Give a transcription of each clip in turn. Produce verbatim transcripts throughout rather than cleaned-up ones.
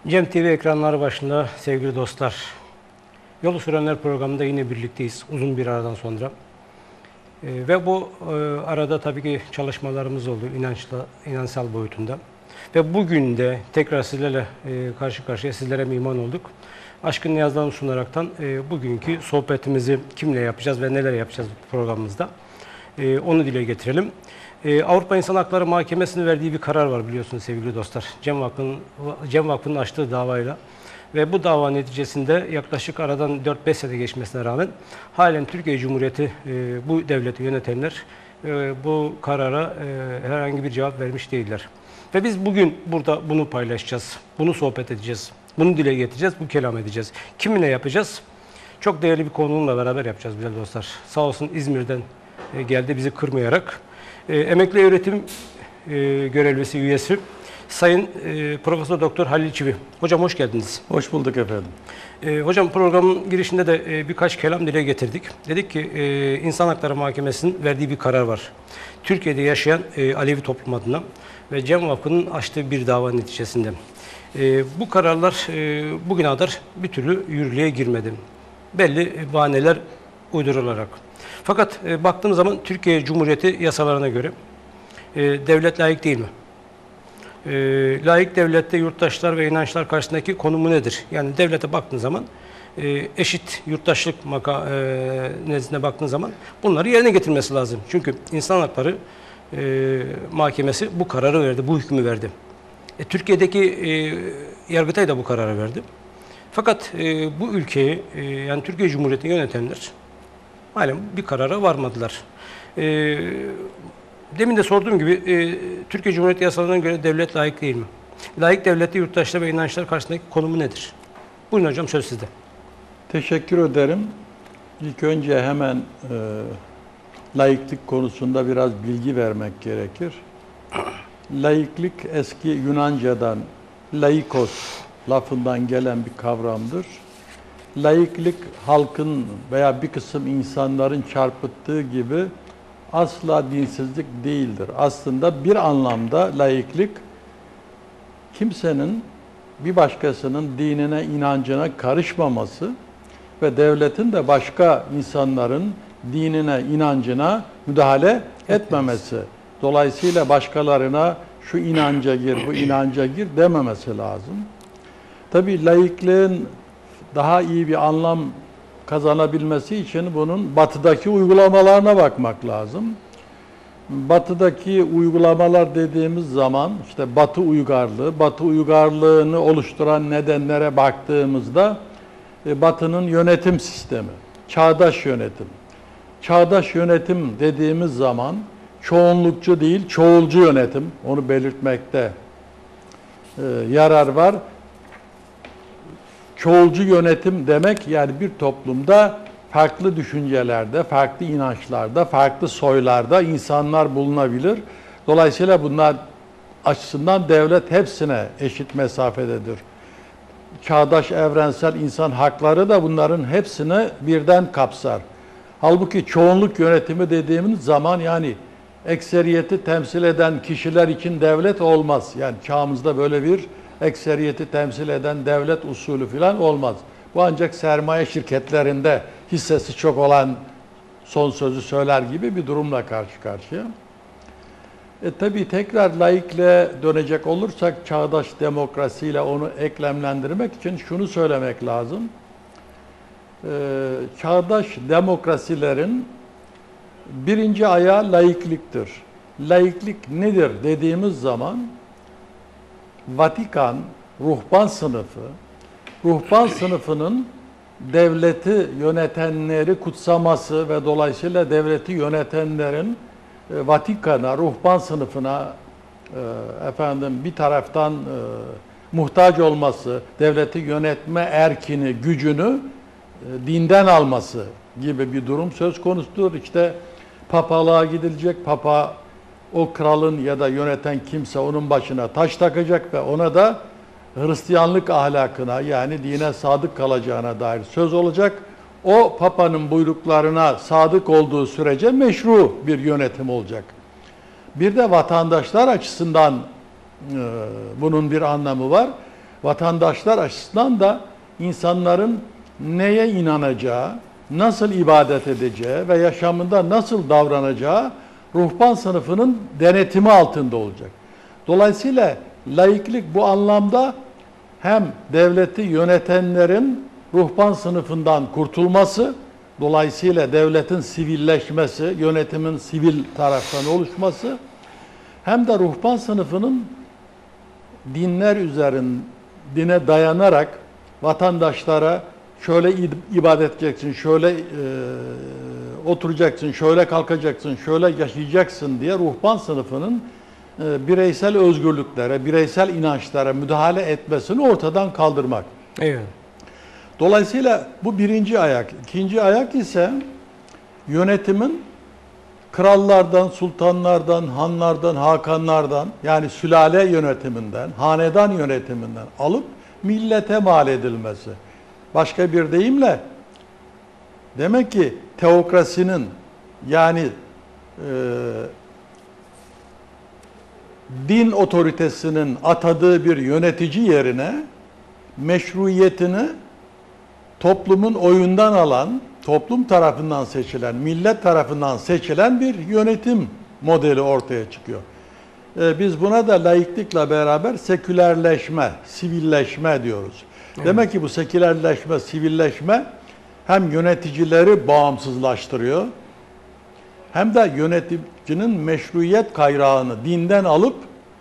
Cem T V ekranları başında sevgili dostlar, Yolu Sürenler programında yine birlikteyiz uzun bir aradan sonra. Ee, ve bu e, arada tabii ki çalışmalarımız oldu inançla, inançsal boyutunda. Ve bugün de tekrar sizlerle e, karşı karşıya, sizlere mihman olduk. Aşkın niyazlarını sunaraktan e, bugünkü sohbetimizi kimle yapacağız ve neler yapacağız bu programımızda e, onu dile getirelim. Ee, Avrupa İnsan Hakları Mahkemesi'nin verdiği bir karar var biliyorsunuz sevgili dostlar. Cem Vakfı'nın Cem Vakfı'nın açtığı davayla ve bu dava neticesinde yaklaşık aradan dört beş sene geçmesine rağmen halen Türkiye Cumhuriyeti e, bu devleti yönetenler e, bu karara e, herhangi bir cevap vermiş değiller. Ve biz bugün burada bunu paylaşacağız, bunu sohbet edeceğiz, bunu dile getireceğiz, bu kelam edeceğiz. Kiminle yapacağız? Çok değerli bir konuğumla beraber yapacağız güzel dostlar. Sağ olsun İzmir'den e, geldi bizi kırmayarak. E, emekli öğretim e, görevlisi üyesi Sayın e, Profesör Doktor Halil Çivi. Hocam hoş geldiniz. Hoş bulduk efendim. E, hocam programın girişinde de e, birkaç kelam dile getirdik. Dedik ki e, İnsan Hakları Mahkemesi'nin verdiği bir karar var. Türkiye'de yaşayan e, Alevi toplum adına ve Cem Vakfı'nın açtığı bir dava neticesinde. E, bu kararlar e, bugüne kadar bir türlü yürürlüğe girmedi. Belli bahaneler uydurularak. Fakat e, baktığımız zaman Türkiye Cumhuriyeti yasalarına göre e, devlet layık değil mi? E, layık devlette yurttaşlar ve inançlar karşısındaki konumu nedir? Yani devlete baktığın zaman e, eşit yurttaşlık maka, e, nezdine baktığın zaman bunları yerine getirmesi lazım. Çünkü İnsan Hakları e, Mahkemesi bu kararı verdi, bu hükmü verdi. E, Türkiye'deki e, Yargıtay da bu kararı verdi. Fakat e, bu ülkeyi, e, yani Türkiye Cumhuriyeti'ni yönetenler halen bir karara varmadılar. E, demin de sorduğum gibi e, Türkiye Cumhuriyeti yasalarına göre devlet layık değil mi? Layık devlette yurttaşlar ve inançlar karşısındaki konumu nedir? Buyurun hocam, söz sizde. Teşekkür ederim. İlk önce hemen e, laiklik konusunda biraz bilgi vermek gerekir. Laiklik eski Yunanca'dan laikos lafından gelen bir kavramdır. Laiklik halkın veya bir kısım insanların çarpıttığı gibi asla dinsizlik değildir. Aslında bir anlamda laiklik kimsenin bir başkasının dinine, inancına karışmaması ve devletin de başka insanların dinine, inancına müdahale etmemesi. Dolayısıyla başkalarına şu inanca gir, bu inanca gir dememesi lazım. Tabii laikliğin daha iyi bir anlam kazanabilmesi için bunun batıdaki uygulamalarına bakmak lazım. Batıdaki uygulamalar dediğimiz zaman işte Batı uygarlığı, Batı uygarlığını oluşturan nedenlere baktığımızda Batı'nın yönetim sistemi, çağdaş yönetim. Çağdaş yönetim dediğimiz zaman çoğunlukçu değil, çoğulcu yönetim, onu belirtmekte yarar var. Çoğulcu yönetim demek yani bir toplumda farklı düşüncelerde, farklı inançlarda, farklı soylarda insanlar bulunabilir. Dolayısıyla bunlar açısından devlet hepsine eşit mesafededir. Çağdaş evrensel insan hakları da bunların hepsini birden kapsar. Halbuki çoğunluk yönetimi dediğimiz zaman yani ekseriyeti temsil eden kişiler için devlet olmaz. Yani çağımızda böyle bir ekseriyeti temsil eden devlet usulü falan olmaz. Bu ancak sermaye şirketlerinde hissesi çok olan son sözü söyler gibi bir durumla karşı karşıya. E tabii tekrar laikliğe dönecek olursak çağdaş demokrasiyle onu eklemlendirmek için şunu söylemek lazım. E, çağdaş demokrasilerin birinci ayağı laikliktir. Laiklik nedir dediğimiz zaman Vatikan, ruhban sınıfı, ruhban sınıfının devleti yönetenleri kutsaması ve dolayısıyla devleti yönetenlerin e, Vatikan'a, ruhban sınıfına e, efendim bir taraftan e, muhtaç olması, devleti yönetme erkini, gücünü e, dinden alması gibi bir durum söz konusudur. İşte papalığa gidilecek, papa o kralın ya da yöneten kimse onun başına taş takacak ve ona da Hristiyanlık ahlakına yani dine sadık kalacağına dair söz olacak. O papanın buyruklarına sadık olduğu sürece meşru bir yönetim olacak. Bir de vatandaşlar açısından e, bunun bir anlamı var. vatandaşlar açısından da insanların neye inanacağı, nasıl ibadet edeceği ve yaşamında nasıl davranacağı ruhban sınıfının denetimi altında olacak. Dolayısıyla laiklik bu anlamda hem devleti yönetenlerin ruhban sınıfından kurtulması, dolayısıyla devletin sivilleşmesi, yönetimin sivil taraftan oluşması, hem de ruhban sınıfının dinler üzerine dine dayanarak vatandaşlara şöyle ibadet edeceksin, şöyle e, oturacaksın, şöyle kalkacaksın, şöyle yaşayacaksın diye ruhban sınıfının e, bireysel özgürlüklere, bireysel inançlara müdahale etmesini ortadan kaldırmak. Evet. Dolayısıyla bu birinci ayak. İkinci ayak ise yönetimin krallardan, sultanlardan, hanlardan, hakanlardan, yani sülale yönetiminden, hanedan yönetiminden alıp millete mal edilmesi. Başka bir deyimle demek ki teokrasinin, yani e, din otoritesinin atadığı bir yönetici yerine meşruiyetini toplumun oyundan alan, toplum tarafından seçilen, millet tarafından seçilen bir yönetim modeli ortaya çıkıyor. Ee, biz buna da laiklikle beraber sekülerleşme, sivilleşme diyoruz. Evet. Demek ki bu sekülerleşme, sivilleşme hem yöneticileri bağımsızlaştırıyor, hem de yöneticinin meşruiyet kaynağını dinden alıp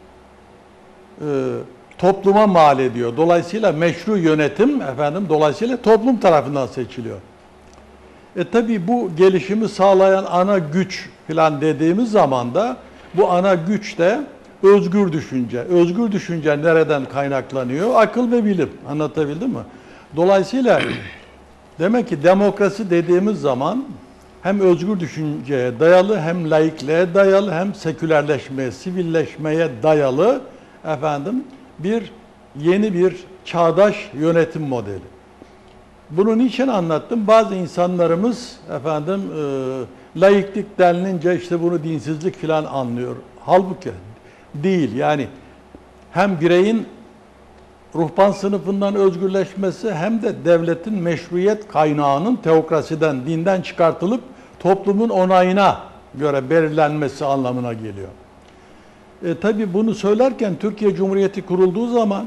e, topluma mal ediyor. Dolayısıyla meşru yönetim efendim dolayısıyla toplum tarafından seçiliyor. E tabi bu gelişimi sağlayan ana güç falan dediğimiz zaman da bu ana güç de özgür düşünce. Özgür düşünce nereden kaynaklanıyor? Akıl ve bilim. Anlatabildim mi? Dolayısıyla demek ki demokrasi dediğimiz zaman hem özgür düşünceye dayalı, hem laikliğe dayalı, hem sekülerleşmeye, sivilleşmeye dayalı efendim bir yeni bir çağdaş yönetim modeli. Bunu niçin anlattım? Bazı insanlarımız efendim e, laiklik denilince işte bunu dinsizlik falan anlıyor. Halbuki değil. Yani hem bireyin ruhban sınıfından özgürleşmesi, hem de devletin meşruiyet kaynağının teokrasiden, dinden çıkartılıp toplumun onayına göre belirlenmesi anlamına geliyor. E, tabii bunu söylerken Türkiye Cumhuriyeti kurulduğu zaman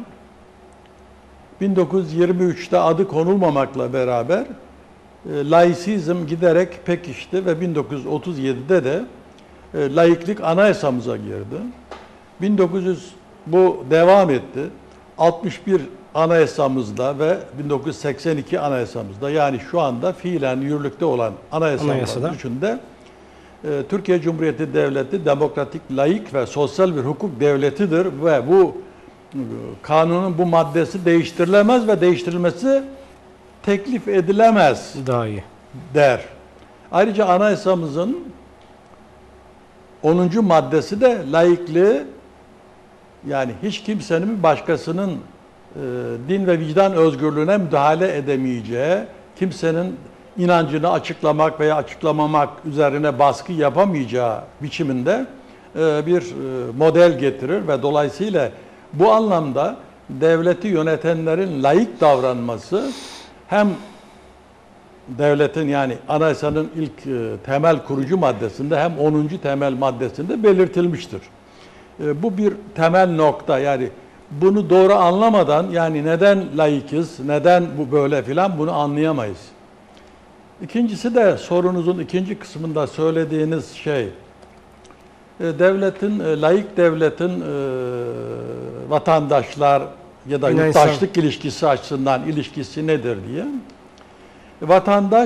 bin dokuz yüz yirmi üç'te adı konulmamakla beraber e, laisizm giderek pekişti ve bin dokuz yüz otuz yedi'de de e, laiklik anayasamıza girdi. bin dokuz yüz bu devam etti. altmış bir anayasamızda ve bin dokuz yüz seksen iki anayasamızda, yani şu anda fiilen yürürlükte olan anayasaların üçünde e, Türkiye Cumhuriyeti Devleti demokratik, laik ve sosyal bir hukuk devletidir ve bu e, kanunun bu maddesi değiştirilemez ve değiştirilmesi teklif edilemez daha iyi der. Ayrıca anayasamızın onuncu maddesi de laikliği, yani hiç kimsenin başkasının e, din ve vicdan özgürlüğüne müdahale edemeyeceği, kimsenin inancını açıklamak veya açıklamamak üzerine baskı yapamayacağı biçiminde e, bir e, model getirir ve dolayısıyla bu anlamda devleti yönetenlerin laik davranması hem devletin, yani anayasanın ilk e, temel kurucu maddesinde hem onuncu temel maddesinde belirtilmiştir. Bu bir temel nokta, yani bunu doğru anlamadan, yani neden laikiz, neden bu böyle filan, bunu anlayamayız. İkincisi de sorunuzun ikinci kısmında söylediğiniz şey, devletin, laik devletin vatandaşlar ya da yurttaşlık ilişkisi açısından ilişkisi nedir diye. Vatandaş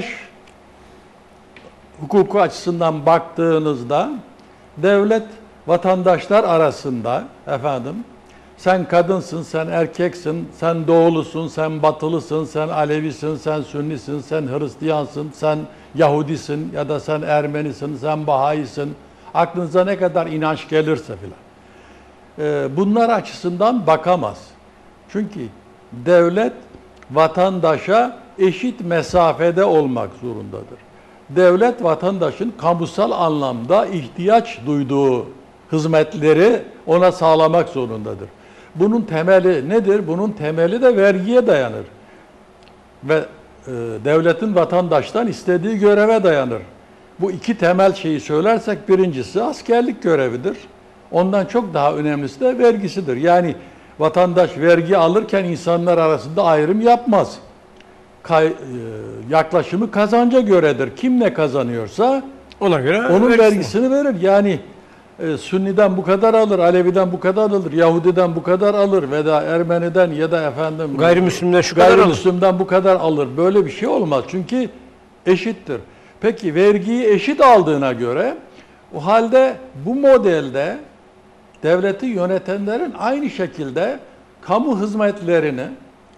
hukuku açısından baktığınızda devlet vatandaşlar arasında efendim sen kadınsın, sen erkeksin, sen doğulusun, sen batılısın, sen Alevisin, sen Sünnisin, sen Hristiyansın, sen Yahudisin ya da sen Ermenisin, sen Bahayisin. Aklınıza ne kadar inanç gelirse filan. Ee, bunlar açısından bakamaz. Çünkü devlet vatandaşa eşit mesafede olmak zorundadır. Devlet vatandaşın kamusal anlamda ihtiyaç duyduğu hizmetleri ona sağlamak zorundadır. bunun temeli nedir? Bunun temeli de vergiye dayanır. Ve e, devletin vatandaştan istediği göreve dayanır. Bu iki temel şeyi söylersek birincisi askerlik görevidir. Ondan çok daha önemlisi de vergisidir. Yani vatandaş vergi alırken insanlar arasında ayrım yapmaz. Kay, e, yaklaşımı kazanca göredir. Kim ne kazanıyorsa ona göre onun vergisini. vergisini verir. Yani e, Sünni'den bu kadar alır, Alevi'den bu kadar alır, Yahudi'den bu kadar alır ve da Ermeni'den ya da efendim Gayrimüslimden şu kadar alır. Gayrimüslimden bu kadar alır. Böyle bir şey olmaz. Çünkü eşittir. Peki vergiyi eşit aldığına göre o halde bu modelde devleti yönetenlerin aynı şekilde kamu hizmetlerini,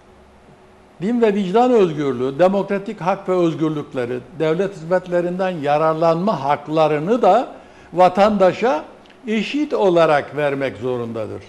din ve vicdan özgürlüğü, demokratik hak ve özgürlükleri, devlet hizmetlerinden yararlanma haklarını da vatandaşa eşit olarak vermek zorundadır.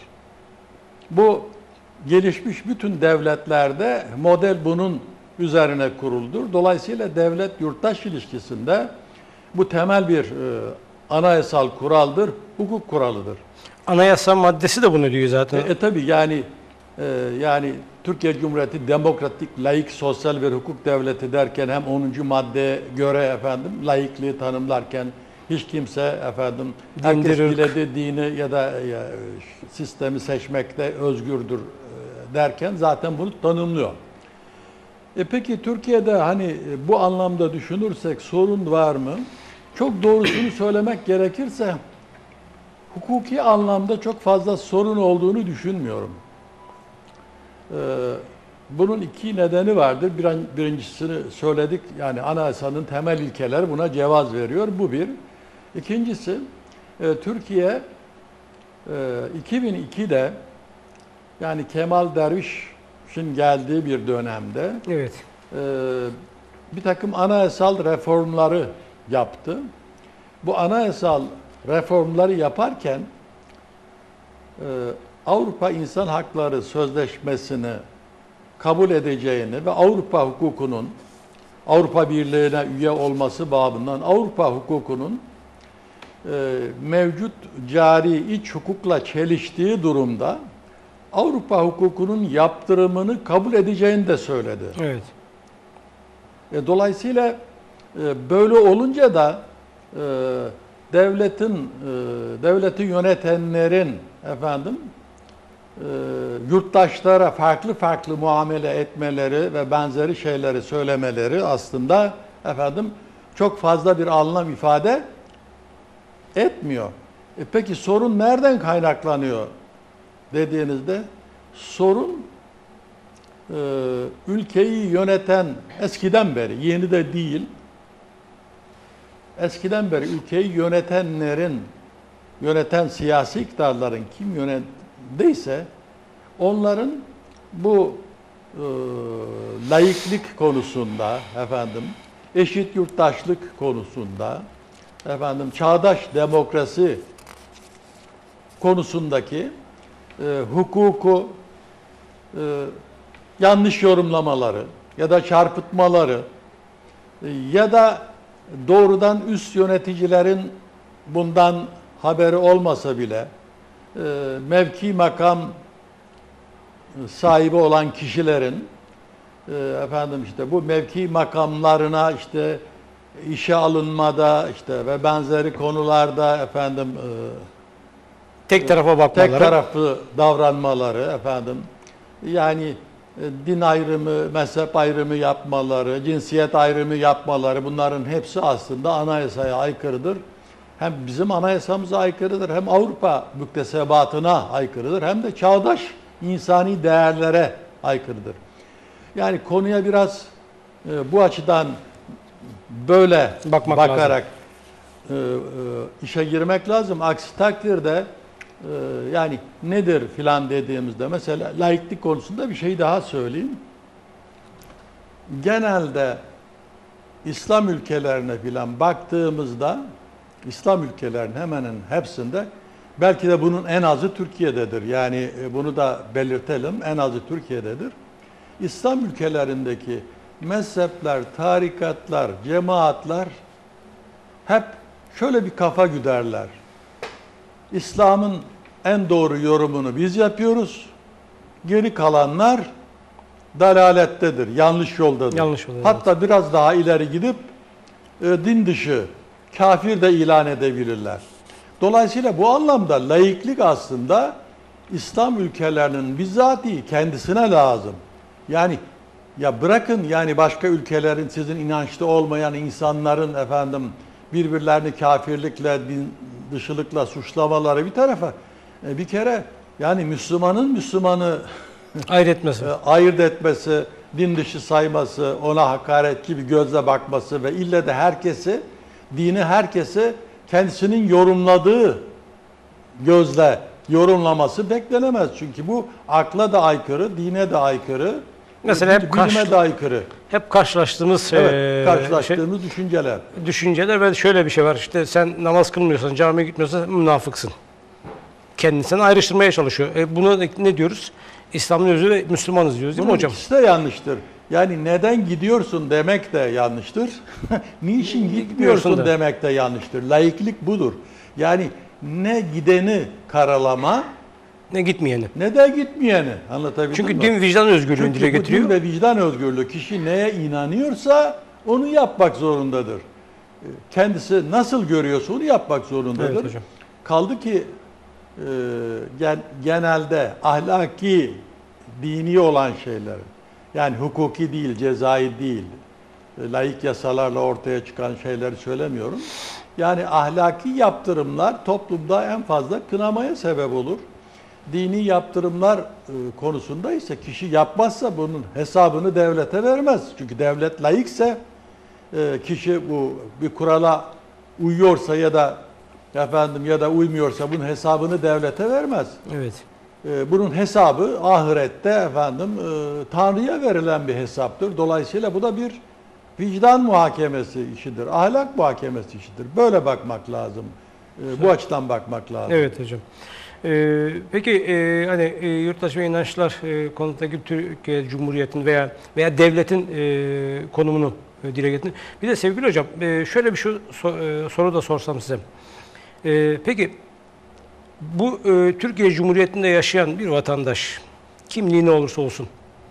Bu gelişmiş bütün devletlerde model bunun üzerine kuruldur. Dolayısıyla devlet-yurttaş ilişkisinde bu temel bir e, anayasal kuraldır, hukuk kuralıdır. Anayasa maddesi de bunu diyor zaten. E, e tabi yani e, yani Türkiye Cumhuriyeti demokratik, laik, sosyal ve hukuk devleti derken hem onuncu maddeye göre efendim laikliği tanımlarken hiç kimse efendim herkes Dindir, dilediği dini ya da ya, sistemi seçmekte özgürdür e, derken zaten bunu tanımlıyor. E peki Türkiye'de hani bu anlamda düşünürsek sorun var mı? Çok doğrusunu söylemek gerekirse hukuki anlamda çok fazla sorun olduğunu düşünmüyorum. Ee, bunun iki nedeni vardır. Bir, birincisini söyledik. Yani anayasanın temel ilkeleri buna cevaz veriyor. Bu bir. İkincisi e, Türkiye e, iki bin ikide yani Kemal Derviş'in geldiği bir dönemde Evet. e, bir takım anayasal reformları yaptı. Bu anayasal reformları yaparken e, Avrupa İnsan Hakları Sözleşmesi'ni kabul edeceğini ve Avrupa hukukunun Avrupa Birliği'ne üye olması babından Avrupa hukukunun e, mevcut cari iç hukukla çeliştiği durumda Avrupa hukukunun yaptırımını kabul edeceğini de söyledi. Evet. E, dolayısıyla e, böyle olunca da e, devletin e, devleti yönetenlerin efendim e, yurttaşlara farklı farklı muamele etmeleri ve benzeri şeyleri söylemeleri aslında efendim çok fazla bir anlam ifade etmiyor. E peki sorun nereden kaynaklanıyor dediğinizde sorun e, ülkeyi yöneten eskiden beri, yeni de değil, eskiden beri ülkeyi yönetenlerin, yöneten siyasi iktidarların kim yönettiyse onların bu e, laiklik konusunda efendim, eşit yurttaşlık konusunda efendim, çağdaş demokrasi konusundaki e, hukuku e, yanlış yorumlamaları ya da çarpıtmaları e, ya da doğrudan üst yöneticilerin bundan haberi olmasa bile e, mevki makam sahibi olan kişilerin e, efendim işte bu mevki makamlarına işte işe alınmada işte ve benzeri konularda efendim e, Tek tarafa bakmaları. tek taraflı davranmaları efendim yani e, din ayrımı, mezhep ayrımı yapmaları, cinsiyet ayrımı yapmaları bunların hepsi aslında anayasaya aykırıdır. Hem bizim anayasamıza aykırıdır, hem Avrupa müktesebatına aykırıdır, hem de çağdaş insani değerlere aykırıdır. Yani konuya biraz e, bu açıdan böyle Bakmak bakarak e, e, işe girmek lazım. Aksi takdirde e, yani nedir filan dediğimizde mesela laiklik konusunda bir şey daha söyleyeyim. Genelde İslam ülkelerine filan baktığımızda İslam ülkelerinin hemen hepsinde belki de bunun en azı Türkiye'dedir. Yani bunu da belirtelim. En azı Türkiye'dedir. İslam ülkelerindeki mezhepler, tarikatlar, cemaatler hep şöyle bir kafa güderler. İslam'ın en doğru yorumunu biz yapıyoruz. Geri kalanlar dalalettedir, yanlış yoldadır. Yanlış yoldadır, Hatta biraz daha ileri gidip e, din dışı, kafir de ilan edebilirler. Dolayısıyla bu anlamda laiklik aslında İslam ülkelerinin bizzatihi kendisine lazım. Yani ya bırakın yani başka ülkelerin sizin inançlı olmayan insanların efendim birbirlerini kafirlikle, din dışılıkla suçlamaları bir tarafa. E, bir kere yani Müslümanın Müslümanı Ayırt etmesi. ayırt etmesi, din dışı sayması, ona hakaretçi bir gözle bakması ve ille de herkesi, dini herkesi kendisinin yorumladığı gözle yorumlaması beklenemez. Çünkü bu akla da aykırı, dine de aykırı, Mesela hep bilime karşı- de aykırı. Hep karşılaştığımız Evet, eee, karşılaştığımız düşünceler. şey- düşünceler ve şöyle bir şey var. İşte sen namaz kılmıyorsan, camiye gitmiyorsan münafıksın. Kendisinden ayrıştırmaya çalışıyor. E buna ne ne diyoruz? İslam'ın özü ve Müslümanız diyoruz değil mi Bunun hocam? ikisi de yanlıştır. Yani neden gidiyorsun demek de yanlıştır. Niçin Gitmiyorsun gitmiyorsun da. demek de yanlıştır. Laiklik budur. Yani ne gideni karalama Ne gitmeyeni. ne de gitmeyeni. Anlatabildim Çünkü mi? din vicdan özgürlüğünü Çünkü dile bu getiriyor. din ve vicdan özgürlüğü kişi neye inanıyorsa onu yapmak zorundadır. Kendisi nasıl görüyorsa onu yapmak zorundadır. Evet hocam. Kaldı ki e, gen- genelde ahlaki, dini olan şeyler, yani hukuki değil, cezai değil, e, laik yasalarla ortaya çıkan şeyleri söylemiyorum. Yani ahlaki yaptırımlar toplumda en fazla kınamaya sebep olur. Dini yaptırımlar e, konusunda ise kişi yapmazsa bunun hesabını devlete vermez. Çünkü devlet laikse e, kişi bu bir kurala uyuyorsa ya da efendim ya da uymuyorsa bunun hesabını devlete vermez. Evet. E, bunun hesabı ahirette efendim e, Tanrı'ya verilen bir hesaptır. Dolayısıyla bu da bir vicdan muhakemesi işidir, ahlak muhakemesi işidir. Böyle bakmak lazım. E, bu açıdan bakmak lazım. Evet hocam. Ee, peki e, hani e, yurttaş ve inançlar e, konudaki Türkiye Cumhuriyeti'nin veya veya devletin e, konumunu e, dile getirin. Bir de sevgili hocam e, şöyle bir şu so- e, soru da sorsam size. E, peki bu e, Türkiye Cumhuriyeti'nde yaşayan bir vatandaş kimliği ne olursa olsun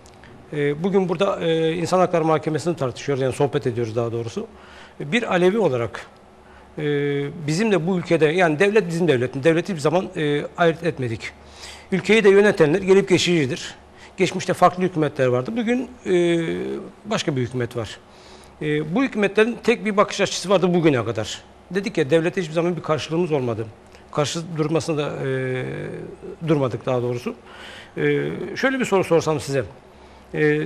e, bugün burada e, İnsan Hakları Mahkemesi'ni tartışıyoruz yani sohbet ediyoruz daha doğrusu. Bir Alevi olarak Ee, bizim de bu ülkede yani devlet bizim devletimiz. Devleti bir zaman e, ayırt etmedik. Ülkeyi de yönetenler gelip geçicidir. Geçmişte farklı hükümetler vardı. Bugün e, başka bir hükümet var. E, bu hükümetlerin tek bir bakış açısı vardı bugüne kadar. Dedik ya devlete hiçbir zaman bir karşılığımız olmadı. Karşı durmasına da e, durmadık daha doğrusu. E, şöyle bir soru sorsam size. E,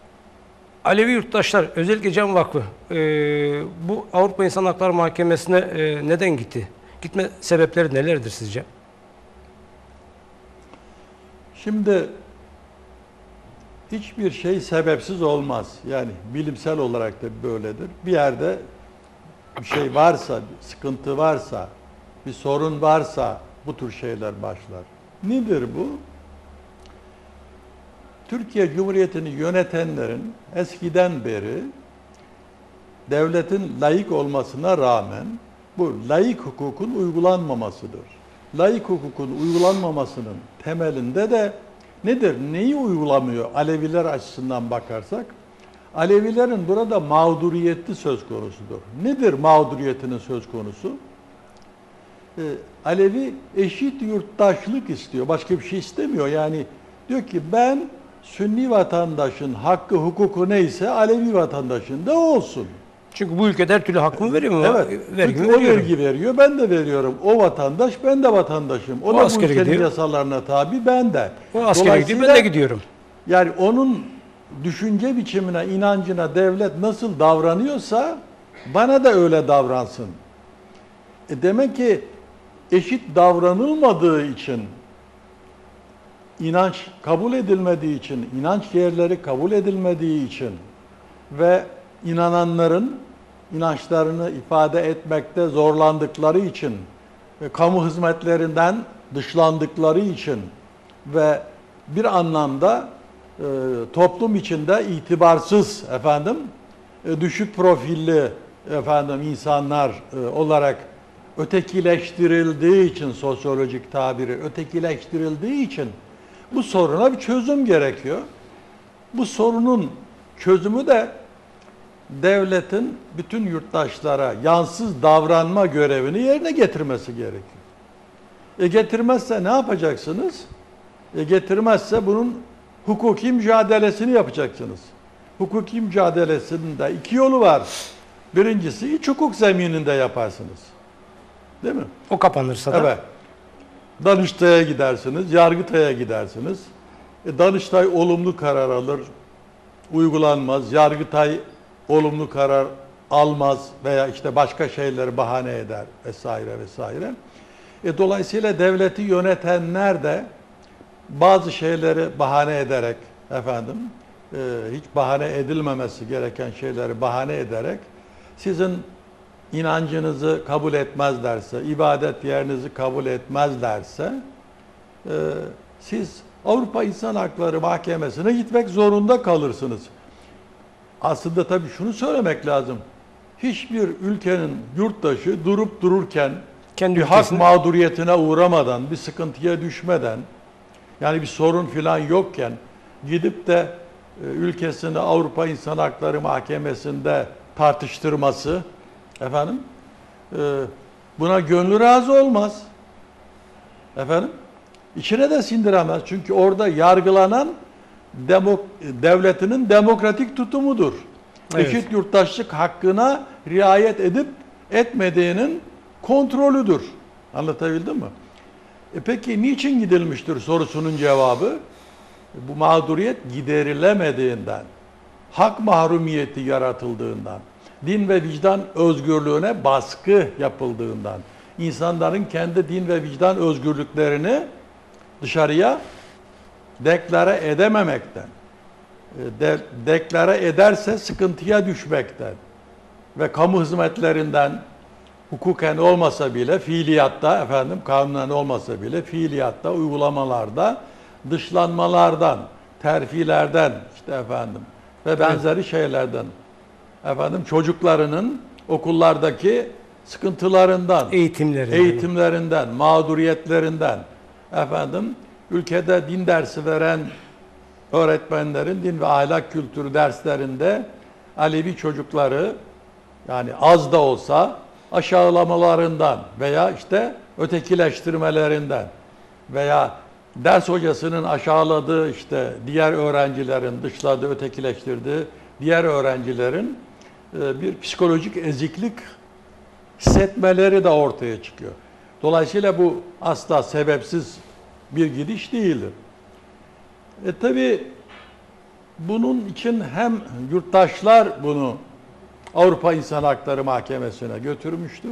Alevi yurttaşlar, özellikle Cem Vakfı, e, bu Avrupa İnsan Hakları Mahkemesi'ne e, neden gitti? Gitme sebepleri nelerdir sizce? Şimdi hiçbir şey sebepsiz olmaz. Yani bilimsel olarak da böyledir. Bir yerde bir şey varsa, bir sıkıntı varsa, bir sorun varsa bu tür şeyler başlar. Nedir bu? Türkiye Cumhuriyeti'ni yönetenlerin eskiden beri devletin laik olmasına rağmen bu laik hukukun uygulanmamasıdır. Laik hukukun uygulanmamasının temelinde de nedir? Neyi uygulamıyor Aleviler açısından bakarsak? Alevilerin burada mağduriyeti söz konusudur. Nedir mağduriyetinin söz konusu? Ee, Alevi eşit yurttaşlık istiyor. Başka bir şey istemiyor. Yani diyor ki ben Sünni vatandaşın hakkı, hukuku neyse Alevi vatandaşın da olsun. Çünkü bu ülkede her türlü hakkımı veriyor mu? Evet. Vergimi Çünkü o veriyorum. vergi veriyor, ben de veriyorum. O vatandaş, ben de vatandaşım. O, O da bu askere ülkenin gidiyor. yasalarına tabi, ben de. O askere gidiyor, ben Dolayısıyla de gidiyorum. yani onun düşünce biçimine, inancına devlet nasıl davranıyorsa bana da öyle davransın. E demek ki eşit davranılmadığı için, inanç kabul edilmediği için, inanç değerleri kabul edilmediği için ve inananların inançlarını ifade etmekte zorlandıkları için, ve kamu hizmetlerinden dışlandıkları için ve bir anlamda e, toplum içinde itibarsız efendim, e, düşük profilli efendim insanlar e, olarak ötekileştirildiği için, sosyolojik tabiri ötekileştirildiği için Bu soruna bir çözüm gerekiyor. Bu sorunun çözümü de devletin bütün yurttaşlara yansız davranma görevini yerine getirmesi gerekiyor. E getirmezse ne yapacaksınız? E getirmezse bunun hukuki mücadelesini yapacaksınız. Hukuki mücadelesinde iki yolu var. Birincisi iç hukuk zemininde yaparsınız. Değil mi? O kapanırsa da. Evet. Danıştay'a gidersiniz, Yargıtay'a gidersiniz. E, Danıştay olumlu karar alır, uygulanmaz. Yargıtay olumlu karar almaz veya işte başka şeyleri bahane eder vesaire vesaire. E, dolayısıyla devleti yönetenler de bazı şeyleri bahane ederek efendim e, hiç bahane edilmemesi gereken şeyleri bahane ederek sizin inancınızı kabul etmezlerse, ibadet yerinizi kabul etmezlerse e, siz Avrupa İnsan Hakları Mahkemesi'ne gitmek zorunda kalırsınız. Aslında tabii şunu söylemek lazım. Hiçbir ülkenin yurttaşı durup dururken Kendi bir hak ülkesinde- mağduriyetine uğramadan, bir sıkıntıya düşmeden, yani bir sorun filan yokken gidip de e, ülkesini Avrupa İnsan Hakları Mahkemesi'nde tartıştırması, efendim, e, buna gönlü razı olmaz. Efendim, içine de sindiremez. Çünkü orada yargılanan demok devletinin demokratik tutumudur. Evet. Eşit yurttaşlık hakkına riayet edip etmediğinin kontrolüdür. Anlatabildim mi? E peki niçin gidilmiştir sorusunun cevabı? Bu mağduriyet giderilemediğinden, hak mahrumiyeti yaratıldığından, din ve vicdan özgürlüğüne baskı yapıldığından, insanların kendi din ve vicdan özgürlüklerini dışarıya deklare edememekten, de, deklare ederse sıkıntıya düşmekten ve kamu hizmetlerinden hukuken olmasa bile fiiliyatta, efendim kanunen olmasa bile fiiliyatta, uygulamalarda, dışlanmalardan, terfilerden işte efendim ve benzeri şeylerden, efendim çocuklarının okullardaki sıkıntılarından, Eğitimlerinden. eğitimlerinden, mağduriyetlerinden, efendim ülkede din dersi veren öğretmenlerin din ve ahlak kültürü derslerinde Alevi çocukları yani az da olsa aşağılamalarından veya işte ötekileştirmelerinden veya ders hocasının aşağıladığı işte diğer öğrencilerin dışladığı, ötekileştirdiği diğer öğrencilerin bir psikolojik eziklik hissetmeleri de ortaya çıkıyor. Dolayısıyla bu asla sebepsiz bir gidiş değildir. E tabi bunun için hem yurttaşlar bunu Avrupa İnsan Hakları Mahkemesi'ne götürmüştür.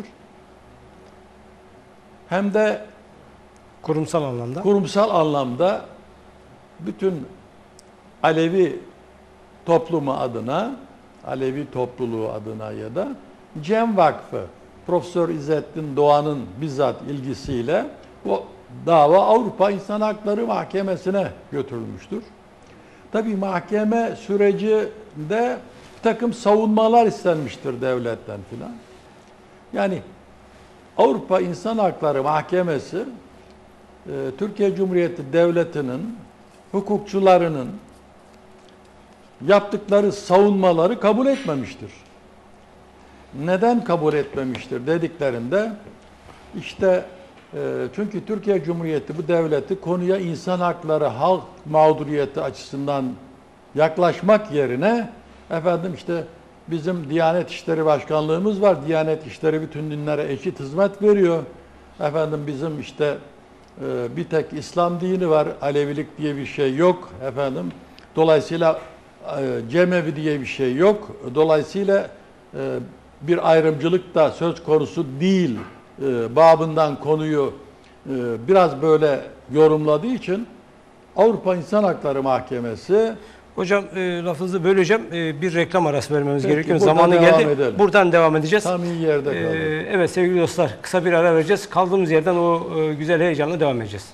Hem de Kurumsal anlamda. kurumsal anlamda bütün Alevi toplumu adına, Alevi topluluğu adına ya da Cem Vakfı, Profesör İzzettin Doğan'ın bizzat ilgisiyle bu dava Avrupa İnsan Hakları Mahkemesi'ne götürülmüştür. Tabii mahkeme sürecinde bir takım savunmalar istenmiştir devletten filan. Yani Avrupa İnsan Hakları Mahkemesi Türkiye Cumhuriyeti Devleti'nin hukukçularının yaptıkları savunmaları kabul etmemiştir. Neden kabul etmemiştir dediklerinde işte çünkü Türkiye Cumhuriyeti bu devleti konuya insan hakları, halk mağduriyeti açısından yaklaşmak yerine efendim işte bizim Diyanet İşleri Başkanlığımız var. Diyanet İşleri bütün dinlere eşit hizmet veriyor. Efendim bizim işte bir tek İslam dini var. Alevilik diye bir şey yok efendim. Dolayısıyla Cemevi diye bir şey yok. Dolayısıyla bir ayrımcılık da söz konusu değil babından konuyu biraz böyle yorumladığı için Avrupa İnsan Hakları Mahkemesi. Hocam e, lafınızı böleceğim. E, bir reklam arası vermemiz Peki, gerekiyor. buradan Zamanı devam geldi. edelim. Buradan devam edeceğiz. Tam iyi yerde E, kaldık. evet sevgili dostlar, kısa bir ara vereceğiz. Kaldığımız yerden o e, güzel heyecanla devam edeceğiz.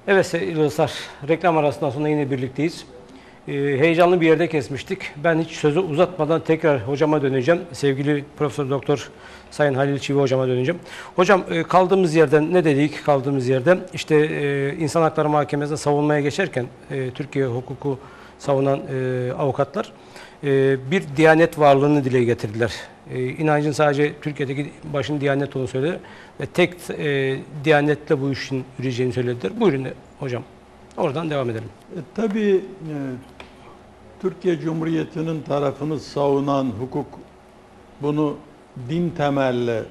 Evet sevgili dostlar, reklam arasından sonra yine birlikteyiz. Ee, heyecanlı bir yerde kesmiştik. Ben hiç sözü uzatmadan tekrar hocama döneceğim. Sevgili Profesör Doktor Sayın Halil Çivi hocama döneceğim. Hocam e, kaldığımız yerden ne dedik? Kaldığımız yerden işte e, İnsan Hakları Mahkemesi'ne savunmaya geçerken e, Türkiye hukuku savunan e, avukatlar e, bir diyanet varlığını dile getirdiler. E, inancın sadece Türkiye'deki başın diyanet olduğunu söyledi ve tek e, diyanetle bu işin yürüyeceğini söylediler. Buyurun hocam. Oradan devam edelim. E, tabii e, Türkiye Cumhuriyeti'nin tarafını savunan hukuk bunu din temelli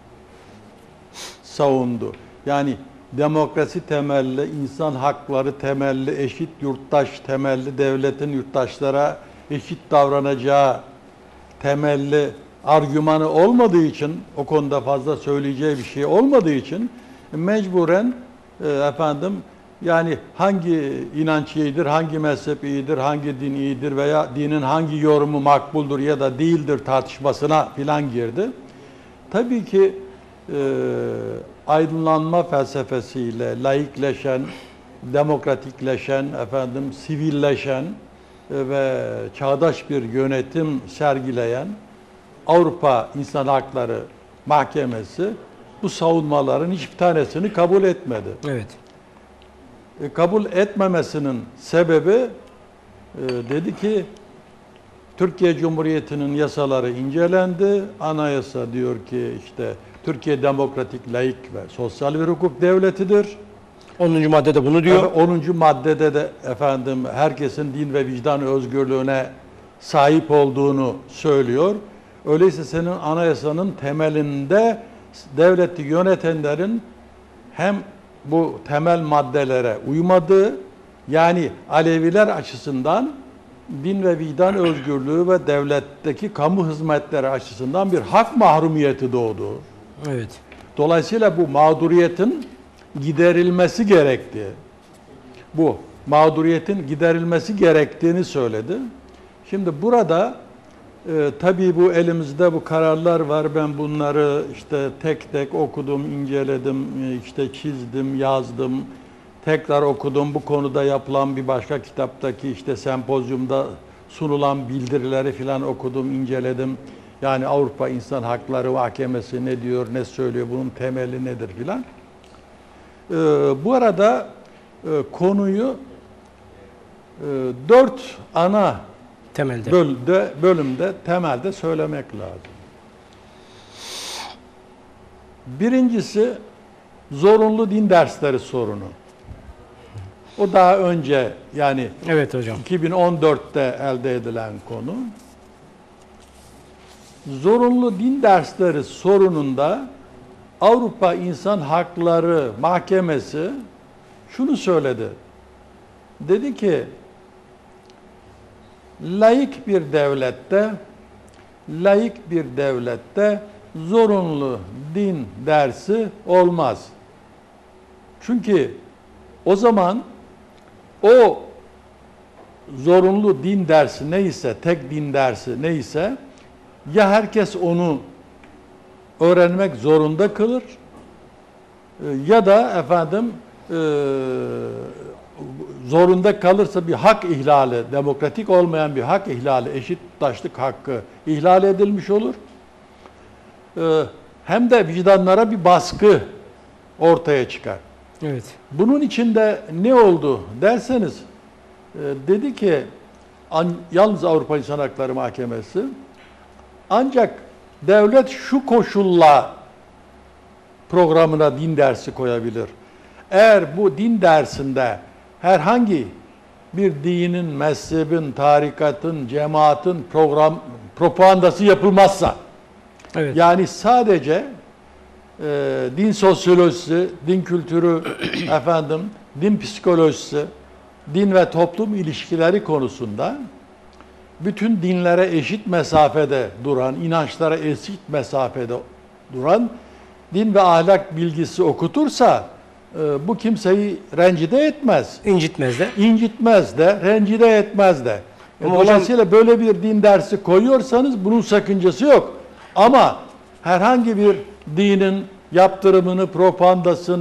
savundu. Yani demokrasi temelli, insan hakları temelli, eşit yurttaş temelli, devletin yurttaşlara eşit davranacağı temelli argümanı olmadığı için, o konuda fazla söyleyeceği bir şey olmadığı için mecburen e, efendim yani hangi inanç iyidir, hangi mezhep iyidir, hangi din iyidir veya dinin hangi yorumu makbuldür ya da değildir tartışmasına filan girdi. Tabii ki e, aydınlanma felsefesiyle laikleşen, demokratikleşen, efendim sivilleşen e, ve çağdaş bir yönetim sergileyen Avrupa İnsan Hakları Mahkemesi bu savunmaların hiçbir tanesini kabul etmedi. Evet. E, kabul etmemesinin sebebi e, dedi ki Türkiye Cumhuriyeti'nin yasaları incelendi. Anayasa diyor ki işte Türkiye demokratik, laik ve sosyal bir hukuk devletidir. onuncu maddede bunu diyor. Evet, onuncu maddede de efendim herkesin din ve vicdan özgürlüğüne sahip olduğunu söylüyor. Öyleyse senin anayasanın temelinde devleti yönetenlerin hem bu temel maddelere uymadığı, yani Aleviler açısından din ve vicdan özgürlüğü ve devletteki kamu hizmetleri açısından bir hak mahrumiyeti doğdu. Evet. Dolayısıyla bu mağduriyetin giderilmesi gerektiği, bu mağduriyetin giderilmesi gerektiğini söyledi. Şimdi burada e, tabii bu elimizde bu kararlar var. Ben bunları işte tek tek okudum, inceledim, işte çizdim, yazdım. Tekrar okudum. Bu konuda yapılan bir başka kitaptaki işte sempozyumda sunulan bildirileri filan okudum, inceledim. Yani Avrupa İnsan Hakları Mahkemesi ne diyor, ne söylüyor, bunun temeli nedir filan. Ee, bu arada e, konuyu e, dört ana Temelde. bölümde, bölümde temelde söylemek lazım. Birincisi zorunlu din dersleri sorunu. O daha önce yani Evet hocam. iki bin on dörtte elde edilen konu. Zorunlu din dersleri sorununda Avrupa İnsan Hakları Mahkemesi şunu söyledi. Dedi ki laik bir devlette laik bir devlette zorunlu din dersi olmaz. Çünkü o zaman o zorunlu din dersi neyse, tek din dersi neyse ya herkes onu öğrenmek zorunda kalır ya da efendim e, zorunda kalırsa bir hak ihlali, demokratik olmayan bir hak ihlali, eşitlaşlık hakkı ihlal edilmiş olur. E, hem de vicdanlara bir baskı ortaya çıkar. Evet. Bunun içinde ne oldu derseniz, e, dedi ki an, yalnız Avrupa İnsan Hakları Mahkemesi ancak devlet şu koşulla programına din dersi koyabilir. Eğer bu din dersinde herhangi bir dinin, mezhebin, tarikatın, cemaatin program propagandası yapılmazsa, Evet. yani sadece e, din sosyolojisi, din kültürü, efendim, din psikolojisi, din ve toplum ilişkileri konusunda bütün dinlere eşit mesafede duran, inançlara eşit mesafede duran din ve ahlak bilgisi okutursa e, bu kimseyi rencide etmez. İncitmez de. İncitmez de, rencide etmez de. E, Ama dolayısıyla hocam, böyle bir din dersi koyuyorsanız bunun sakıncası yok. Ama herhangi bir dinin yaptırımını, propagandasını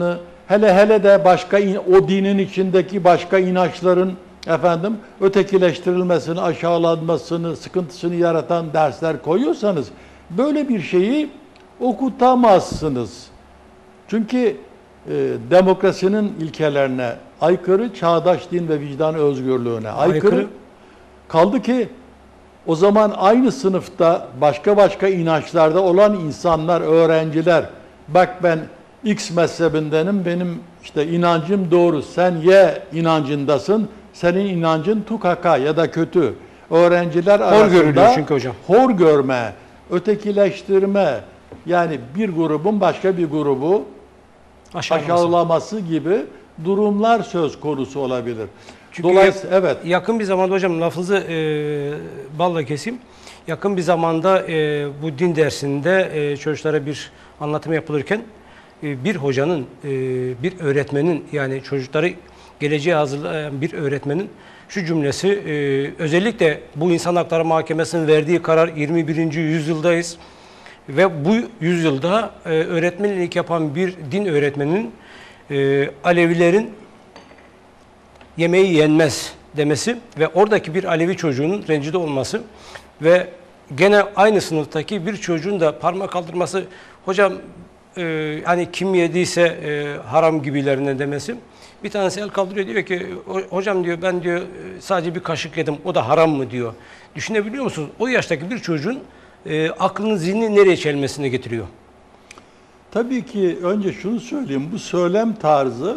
hele hele de başka o dinin içindeki başka inançların efendim ötekileştirilmesini, aşağılanmasını, sıkıntısını yaratan dersler koyuyorsanız böyle bir şeyi okutamazsınız. Çünkü e, demokrasinin ilkelerine aykırı, çağdaş din ve vicdan özgürlüğüne aykırı. aykırı. Kaldı ki o zaman aynı sınıfta başka başka inançlarda olan insanlar, öğrenciler, bak ben X mezhebindenim, benim işte inancım doğru, sen Y inancındasın, senin inancın tukaka ya da kötü. Öğrenciler hor arasında görülüyor çünkü hocam. Hor görme, ötekileştirme, yani bir grubun başka bir grubu Aşağılaması. aşağılaması gibi durumlar söz konusu olabilir. Çünkü Dolayısıyla evet. Yakın bir zamanda hocam lafınızı e, balla keseyim. Yakın bir zamanda e, bu din dersinde e, çocuklara bir anlatım yapılırken e, bir hocanın, e, bir öğretmenin, yani çocukları geleceğe hazırlayan bir öğretmenin şu cümlesi, e, özellikle bu İnsan Hakları Mahkemesi'nin verdiği karar, yirmi birinci yüzyıldayız ve bu yüzyılda e, öğretmenlik yapan bir din öğretmeninin e, Alevilerin yemeği yenmez demesi ve oradaki bir Alevi çocuğunun rencide olması ve gene aynı sınıftaki bir çocuğun da parmak kaldırması, hocam e, hani kim yediyse e, haram gibilerine demesi. Bir tanesi el kaldırıyor, diyor ki hocam diyor ben diyor sadece bir kaşık yedim, o da haram mı diyor. Düşünebiliyor musunuz? O yaştaki bir çocuğun e, aklının zihni nereye çelmesine getiriyor? Tabii ki önce şunu söyleyeyim, bu söylem tarzı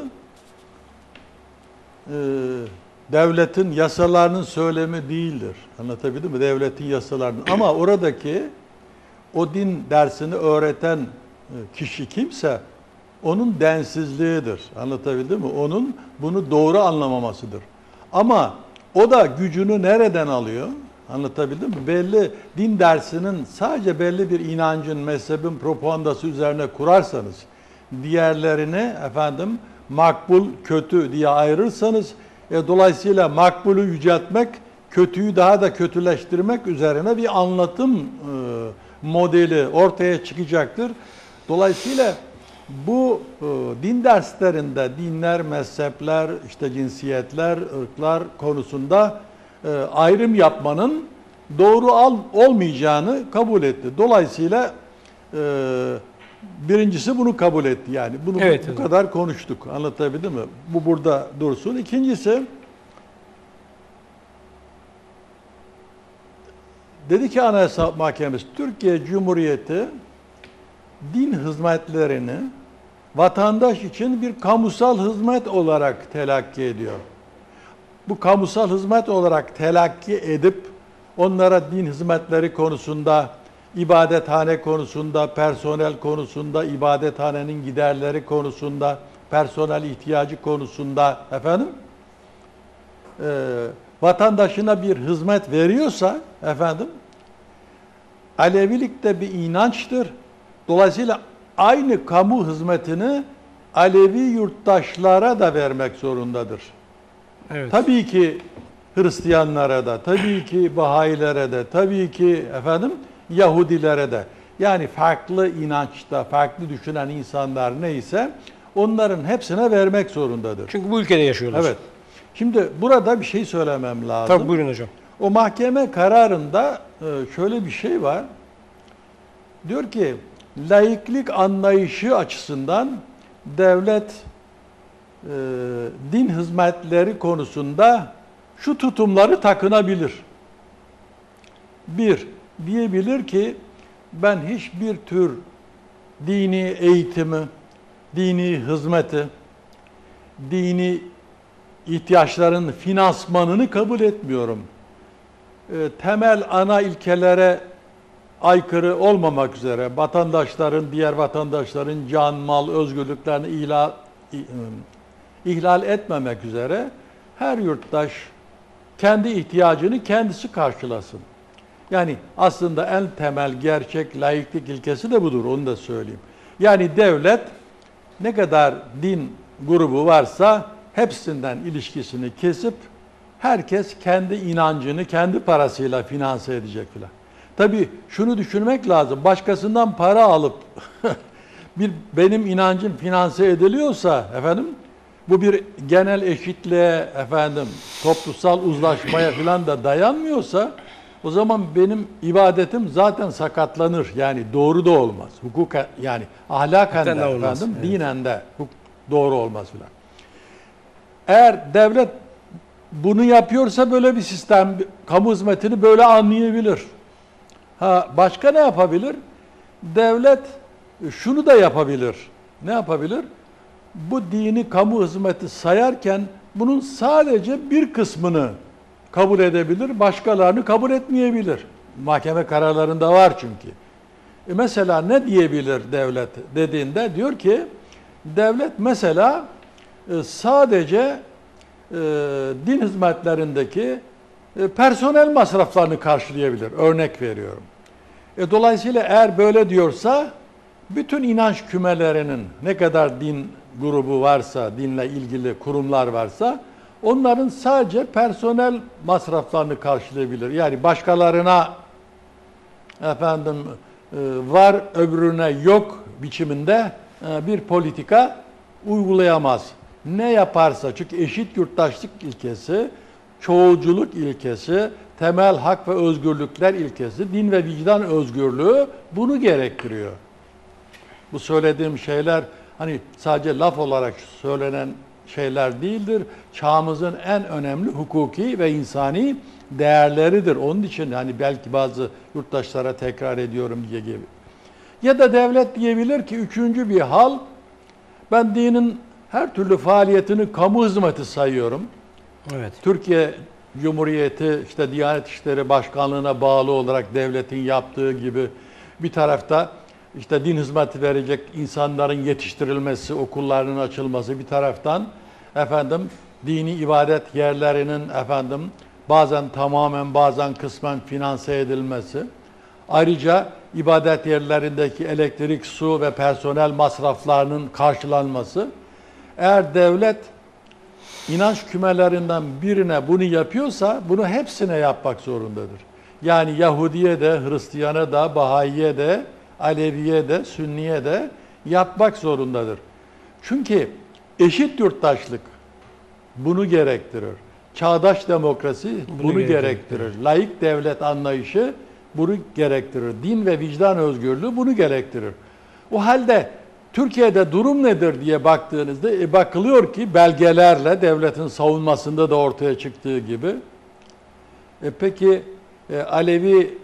e, devletin yasalarının söylemi değildir. Anlatabildim mi? Devletin yasalarının. Ama oradaki o din dersini öğreten kişi kimse onun densizliğidir. Anlatabildim mi? Onun bunu doğru anlamamasıdır. Ama o da gücünü nereden alıyor? Anlatabildim mi? Belli din dersinin sadece belli bir inancın, mezhebin propagandası üzerine kurarsanız, diğerlerini efendim makbul, kötü diye ayırırsanız, e, dolayısıyla makbulü yüceltmek, kötüyü daha da kötüleştirmek üzerine bir anlatım e, modeli ortaya çıkacaktır. Dolayısıyla bu e, din derslerinde dinler, mezhepler, işte cinsiyetler, ırklar konusunda e, ayrım yapmanın doğru al, olmayacağını kabul etti. Dolayısıyla e, birincisi bunu kabul etti, yani bunu evet, bu evet. kadar konuştuk. Anlatabildim mi? Bu burada dursun. İkincisi, dedi ki Anayasa Mahkemesi, Türkiye Cumhuriyeti din hizmetlerini vatandaş için bir kamusal hizmet olarak telakki ediyor. Bu kamusal hizmet olarak telakki edip onlara din hizmetleri konusunda, ibadethane konusunda, personel konusunda, ibadethanenin giderleri konusunda, personel ihtiyacı konusunda efendim e, vatandaşına bir hizmet veriyorsa efendim, Alevilik de bir inançtır. Dolayısıyla aynı kamu hizmetini Alevi yurttaşlara da vermek zorundadır. Evet. Tabii ki Hristiyanlara da, tabii ki Bahailere de, tabii ki efendim Yahudilere de. Yani farklı inançta, farklı düşünen insanlar neyse onların hepsine vermek zorundadır. Çünkü bu ülkede yaşıyorlar. Evet. Şimdi burada bir şey söylemem lazım. Tabii, buyurun hocam. O mahkeme kararında şöyle bir şey var. Diyor ki, laiklik anlayışı açısından devlet e, din hizmetleri konusunda şu tutumları takınabilir. Bir, diyebilir ki ben hiçbir tür dini eğitimi, dini hizmeti, dini ihtiyaçların finansmanını kabul etmiyorum. E, temel ana ilkelere aykırı olmamak üzere vatandaşların, diğer vatandaşların can, mal, özgürlüklerini ihlal, ihlal etmemek üzere her yurttaş kendi ihtiyacını kendisi karşılasın. Yani aslında en temel gerçek laiklik ilkesi de budur, onu da söyleyeyim. Yani devlet ne kadar din grubu varsa hepsinden ilişkisini kesip herkes kendi inancını kendi parasıyla finanse edecek filan. Tabii şunu düşünmek lazım. Başkasından para alıp bir benim inancım finanse ediliyorsa efendim bu bir genel eşitliğe efendim toplumsal uzlaşmaya falan da dayanmıyorsa o zaman benim ibadetim zaten sakatlanır. Yani doğru da olmaz. Hukuk yani ahlaken de Zaten olmaz, efendim evet. dinen de hukuk doğru olmaz filan. Eğer devlet bunu yapıyorsa böyle bir sistem kamu hizmetini böyle anlayabilir. Ha başka ne yapabilir? Devlet şunu da yapabilir. Ne yapabilir? Bu dini kamu hizmeti sayarken bunun sadece bir kısmını kabul edebilir, başkalarını kabul etmeyebilir. Mahkeme kararlarında var çünkü. E mesela ne diyebilir devlet dediğinde diyor ki devlet mesela e, sadece e, din hizmetlerindeki e, personel masraflarını karşılayabilir. Örnek veriyorum. E, dolayısıyla eğer böyle diyorsa bütün inanç kümelerinin ne kadar din grubu varsa, dinle ilgili kurumlar varsa onların sadece personel masraflarını karşılayabilir. Yani başkalarına efendim e, var öbürüne yok biçiminde e, bir politika uygulayamaz. Ne yaparsa çünkü eşit yurttaşlık ilkesi, çoğulculuk ilkesi, temel hak ve özgürlükler ilkesi, din ve vicdan özgürlüğü bunu gerektiriyor. Bu söylediğim şeyler hani sadece laf olarak söylenen şeyler değildir. Çağımızın en önemli hukuki ve insani değerleridir. Onun için hani belki bazı yurttaşlara tekrar ediyorum diye gibi. Ya da devlet diyebilir ki üçüncü bir hal, ben dinin her türlü faaliyetini kamu hizmeti sayıyorum. Evet. Türkiye Cumhuriyeti işte Diyanet İşleri Başkanlığı'na bağlı olarak devletin yaptığı gibi bir tarafta işte din hizmeti verecek insanların yetiştirilmesi, okullarının açılması bir taraftan efendim dini ibadet yerlerinin efendim bazen tamamen bazen kısmen finanse edilmesi. Ayrıca ibadet yerlerindeki elektrik, su ve personel masraflarının karşılanması. Eğer devlet inanç kümelerinden birine bunu yapıyorsa bunu hepsine yapmak zorundadır. Yani Yahudiye de, Hristiyan'a da, Bahayiye de, Aleviye de, Sünniye de yapmak zorundadır. Çünkü eşit yurttaşlık bunu gerektirir. Çağdaş demokrasi bunu, bunu gerektirir. gerektirir. Laik devlet anlayışı bunu gerektirir. Din ve vicdan özgürlüğü bunu gerektirir. O halde Türkiye'de durum nedir diye baktığınızda e, bakılıyor ki belgelerle devletin savunmasında da ortaya çıktığı gibi e, peki e, Alevi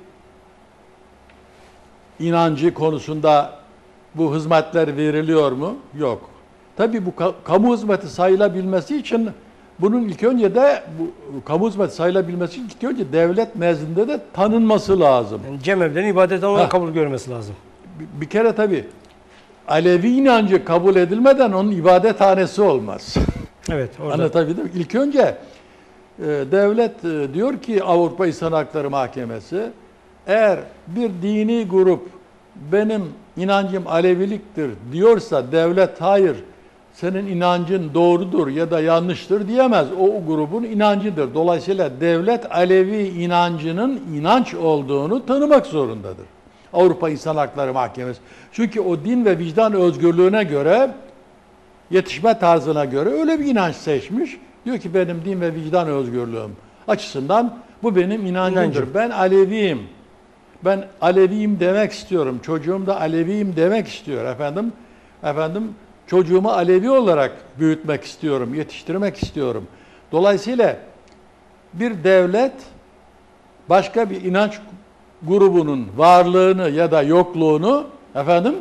inancı konusunda bu hizmetler veriliyor mu? Yok. Tabii bu kamu hizmeti sayılabilmesi için bunun ilk önce de bu kamu hizmeti sayılabilmesi için ilk önce devlet nezdinde de tanınması lazım. Yani cemevlerin ibadet olarak kabul görmesi lazım. Bir, bir kere tabii Alevi inancı kabul edilmeden onun ibadethanesi olmaz. Evet. Orada. Anlatabildim mi? İlk önce e, devlet e, diyor ki Avrupa İnsan Hakları Mahkemesi eğer bir dini grup benim inancım Aleviliktir diyorsa devlet hayır senin inancın doğrudur ya da yanlıştır diyemez. O grubun inancıdır. Dolayısıyla devlet Alevi inancının inanç olduğunu tanımak zorundadır. Avrupa İnsan Hakları Mahkemesi. Çünkü o din ve vicdan özgürlüğüne göre, yetişme tarzına göre öyle bir inanç seçmiş. Diyor ki benim din ve vicdan özgürlüğüm açısından bu benim inancımdır. İnancım. Ben Aleviyim. Ben Aleviyim demek istiyorum. Çocuğum da Aleviyim demek istiyor efendim. Efendim çocuğumu Alevi olarak büyütmek istiyorum, yetiştirmek istiyorum. Dolayısıyla bir devlet başka bir inanç grubunun varlığını ya da yokluğunu efendim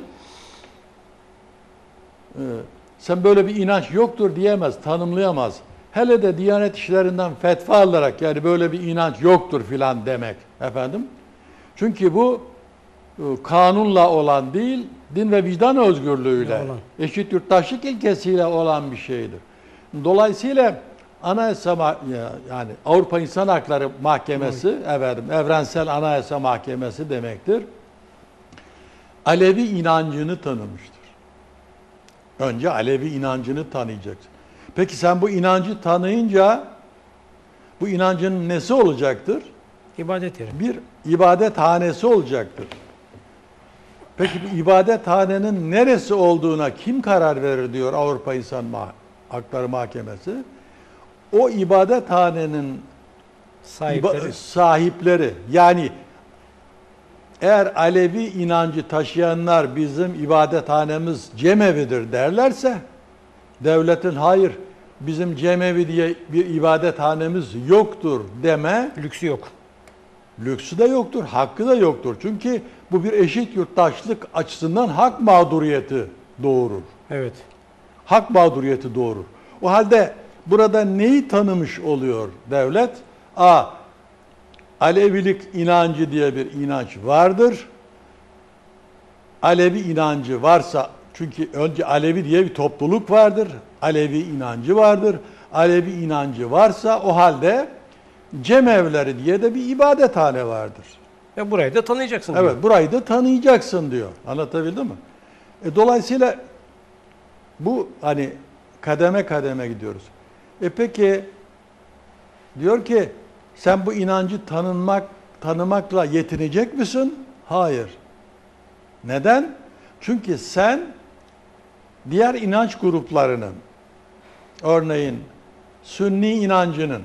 e, sen böyle bir inanç yoktur diyemez, tanımlayamaz. Hele de Diyanet İşleri'nden fetva alarak yani böyle bir inanç yoktur filan demek efendim. Çünkü bu e, kanunla olan değil, din ve vicdan özgürlüğüyle, olan. Eşit yurttaşlık ilkesiyle olan bir şeydir. Dolayısıyla Anayasa yani Avrupa İnsan Hakları Mahkemesi, efendim, Evrensel Anayasa Mahkemesi demektir. Alevi inancını tanımıştır. Önce Alevi inancını tanıyacaksın. Peki sen bu inancı tanıyınca bu inancın nesi olacaktır? İbadet yeri. Bir ibadethanesi olacaktır. Peki bu ibadethanenin neresi olduğuna kim karar verir diyor Avrupa İnsan Hakları Mahkemesi. O ibadethanenin Sahipleri. iba- sahipleri, yani eğer Alevi inancı taşıyanlar bizim ibadethanemiz cemevidir derlerse, devletin hayır bizim cemevi diye bir ibadethanemiz yoktur deme Lüksü yok. lüksü de yoktur, hakkı da yoktur. Çünkü bu bir eşit yurttaşlık açısından hak mağduriyeti doğurur. Evet. Hak mağduriyeti doğurur. O halde burada neyi tanımış oluyor devlet? A. Alevilik inancı diye bir inanç vardır. Alevi inancı varsa, çünkü önce Alevi diye bir topluluk vardır. Alevi inancı vardır. Alevi inancı varsa o halde cemevleri diye de bir ibadethane vardır. Ve burayı da tanıyacaksın diyor. Evet, burayı da tanıyacaksın diyor. Anlatabildim mi? E, dolayısıyla bu hani kademe kademe gidiyoruz. E peki diyor ki sen bu inancı tanınmak, tanımakla yetinecek misin? Hayır. Neden? Çünkü sen diğer inanç gruplarının, örneğin Sünni inancının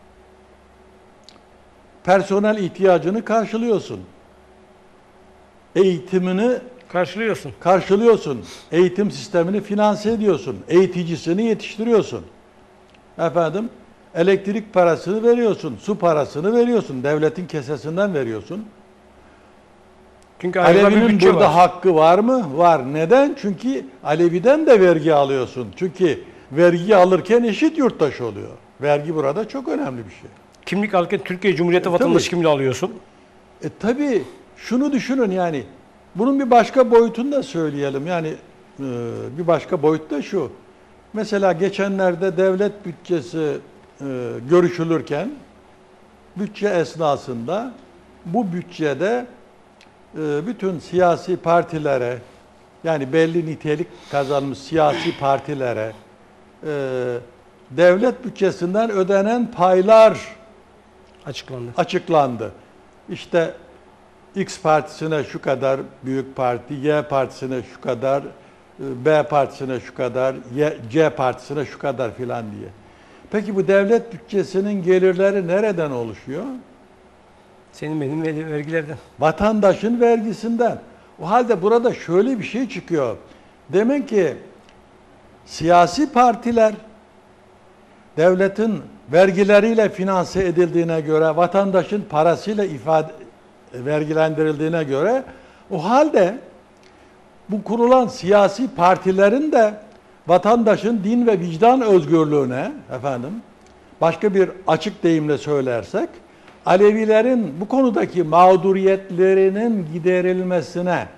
personel ihtiyacını karşılıyorsun. Eğitimini Karşılıyorsun. karşılıyorsun. Eğitim sistemini finanse ediyorsun. Eğiticisini yetiştiriyorsun. Efendim, elektrik parasını veriyorsun, su parasını veriyorsun, devletin kesesinden veriyorsun. Çünkü ayrıca bir Alevinin bütçe burada var. hakkı var mı? Var. Neden? Çünkü Alevi'den de vergi alıyorsun. Çünkü vergi alırken eşit yurttaş oluyor. Vergi burada çok önemli bir şey. Kimlik alırken Türkiye Cumhuriyeti E, vatandaşı tabii. kimliği alıyorsun. E tabii şunu düşünün, yani bunun bir başka boyutunu da söyleyelim. Yani e, bir başka boyut da şu. Mesela geçenlerde devlet bütçesi e, görüşülürken bütçe esnasında bu bütçede e, bütün siyasi partilere, yani belli nitelik kazanmış siyasi partilere e, devlet bütçesinden ödenen paylar Açıklandı. açıklandı. İşte X partisine şu kadar büyük parti, Y partisine şu kadar, B partisine şu kadar, Y, C partisine şu kadar filan diye. Peki bu devlet bütçesinin gelirleri nereden oluşuyor? Senin benim ver- vergilerden. Vatandaşın vergisinden. O halde burada şöyle bir şey çıkıyor. Demek ki siyasi partiler devletin vergileriyle finanse edildiğine göre, vatandaşın parasıyla ifade vergilendirildiğine göre, o halde bu kurulan siyasi partilerin de vatandaşın din ve vicdan özgürlüğüne, efendim, başka bir açık deyimle söylersek, Alevilerin bu konudaki mağduriyetlerinin giderilmesine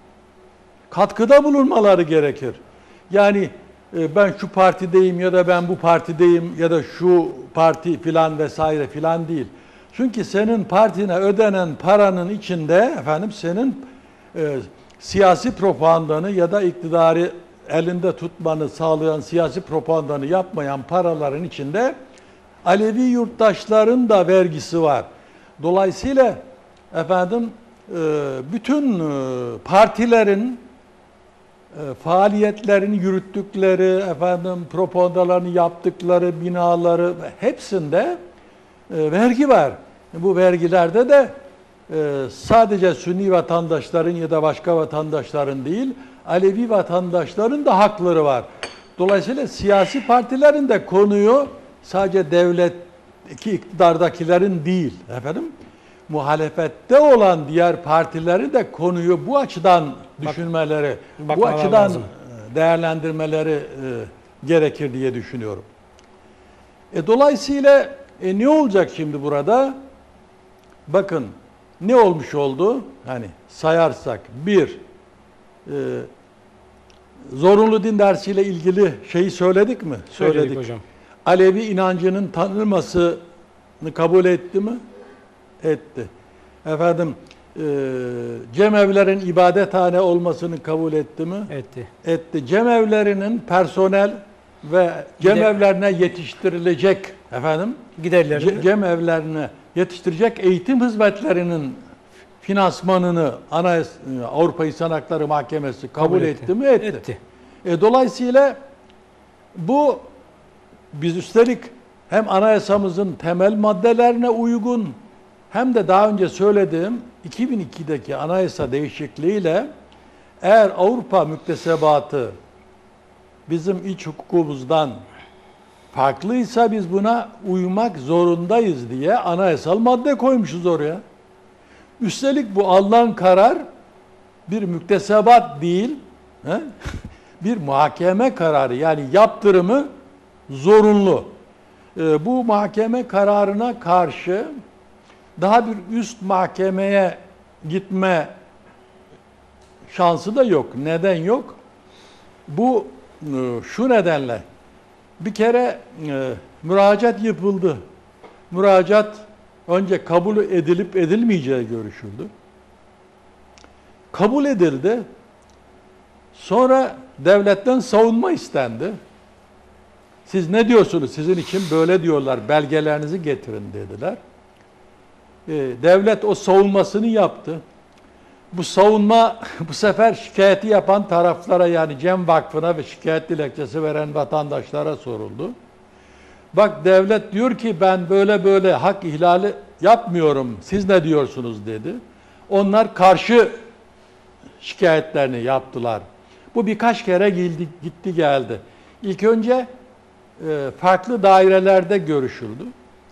katkıda bulunmaları gerekir. Yani e, ben şu partideyim ya da ben bu partideyim ya da şu parti filan vesaire filan değil. Çünkü senin partine ödenen paranın içinde, efendim, senin e, siyasi propagandanı ya da iktidarı elinde tutmanı sağlayan siyasi propagandanı yapmayan paraların içinde Alevi yurttaşların da vergisi var. Dolayısıyla efendim e, bütün e, partilerin e, faaliyetlerini yürüttükleri, efendim propagandalarını yaptıkları binaları hepsinde e, vergi var. Bu vergilerde de e, sadece Sünni vatandaşların ya da başka vatandaşların değil, Alevi vatandaşların da hakları var. Dolayısıyla siyasi partilerin de konuyu sadece devletteki iktidardakilerin değil, efendim, muhalefette olan diğer partileri de konuyu bu açıdan düşünmeleri, Bak, bu açıdan lazım. değerlendirmeleri e, gerekir diye düşünüyorum. E, dolayısıyla e, ne olacak şimdi burada? Bakın ne olmuş oldu? Hani sayarsak bir, e, zorunlu din dersiyle ilgili şeyi söyledik mi? Söyledik hocam. Alevi inancının tanınmasını kabul etti mi? Etti. Efendim, e, cemevlerin ibadethane olmasını kabul etti mi? Etti. Etti. Cemevlerinin personel ve cemevlerine yetiştirilecek, efendim, Giderlerini ce- cemevlerine yetiştirecek eğitim hizmetlerinin finansmanını Anayasa, Avrupa İnsan Hakları Mahkemesi kabul, kabul etti. etti mi? Etti. etti. E, dolayısıyla bu biz üstelik hem anayasamızın temel maddelerine uygun hem de daha önce söylediğim iki bin ikideki anayasa değişikliğiyle eğer Avrupa müktesebatı bizim iç hukukumuzdan farklıysa biz buna uymak zorundayız diye anayasal madde koymuşuz oraya. Üstelik bu alınan karar bir müktesebat değil, he? bir muhakeme kararı, yani yaptırımı zorunlu. Ee, bu mahkeme kararına karşı daha bir üst mahkemeye gitme şansı da yok. Neden yok? Bu şu nedenle bir kere e, müracaat yapıldı. Müracaat önce kabul edilip edilmeyeceği görüşüldü. Kabul edildi. Sonra devletten savunma istendi. Siz ne diyorsunuz? Sizin için böyle diyorlar. Belgelerinizi getirin dediler. Ee, devlet o savunmasını yaptı. Bu savunma bu sefer şikayeti yapan taraflara, yani Cem Vakfı'na ve şikayet dilekçesi veren vatandaşlara soruldu. Bak devlet diyor ki ben böyle böyle hak ihlali yapmıyorum. Siz ne diyorsunuz dedi. Onlar karşı şikayetlerini yaptılar. Bu birkaç kere gitti, gitti geldi. İlk önce e, farklı dairelerde görüşüldü.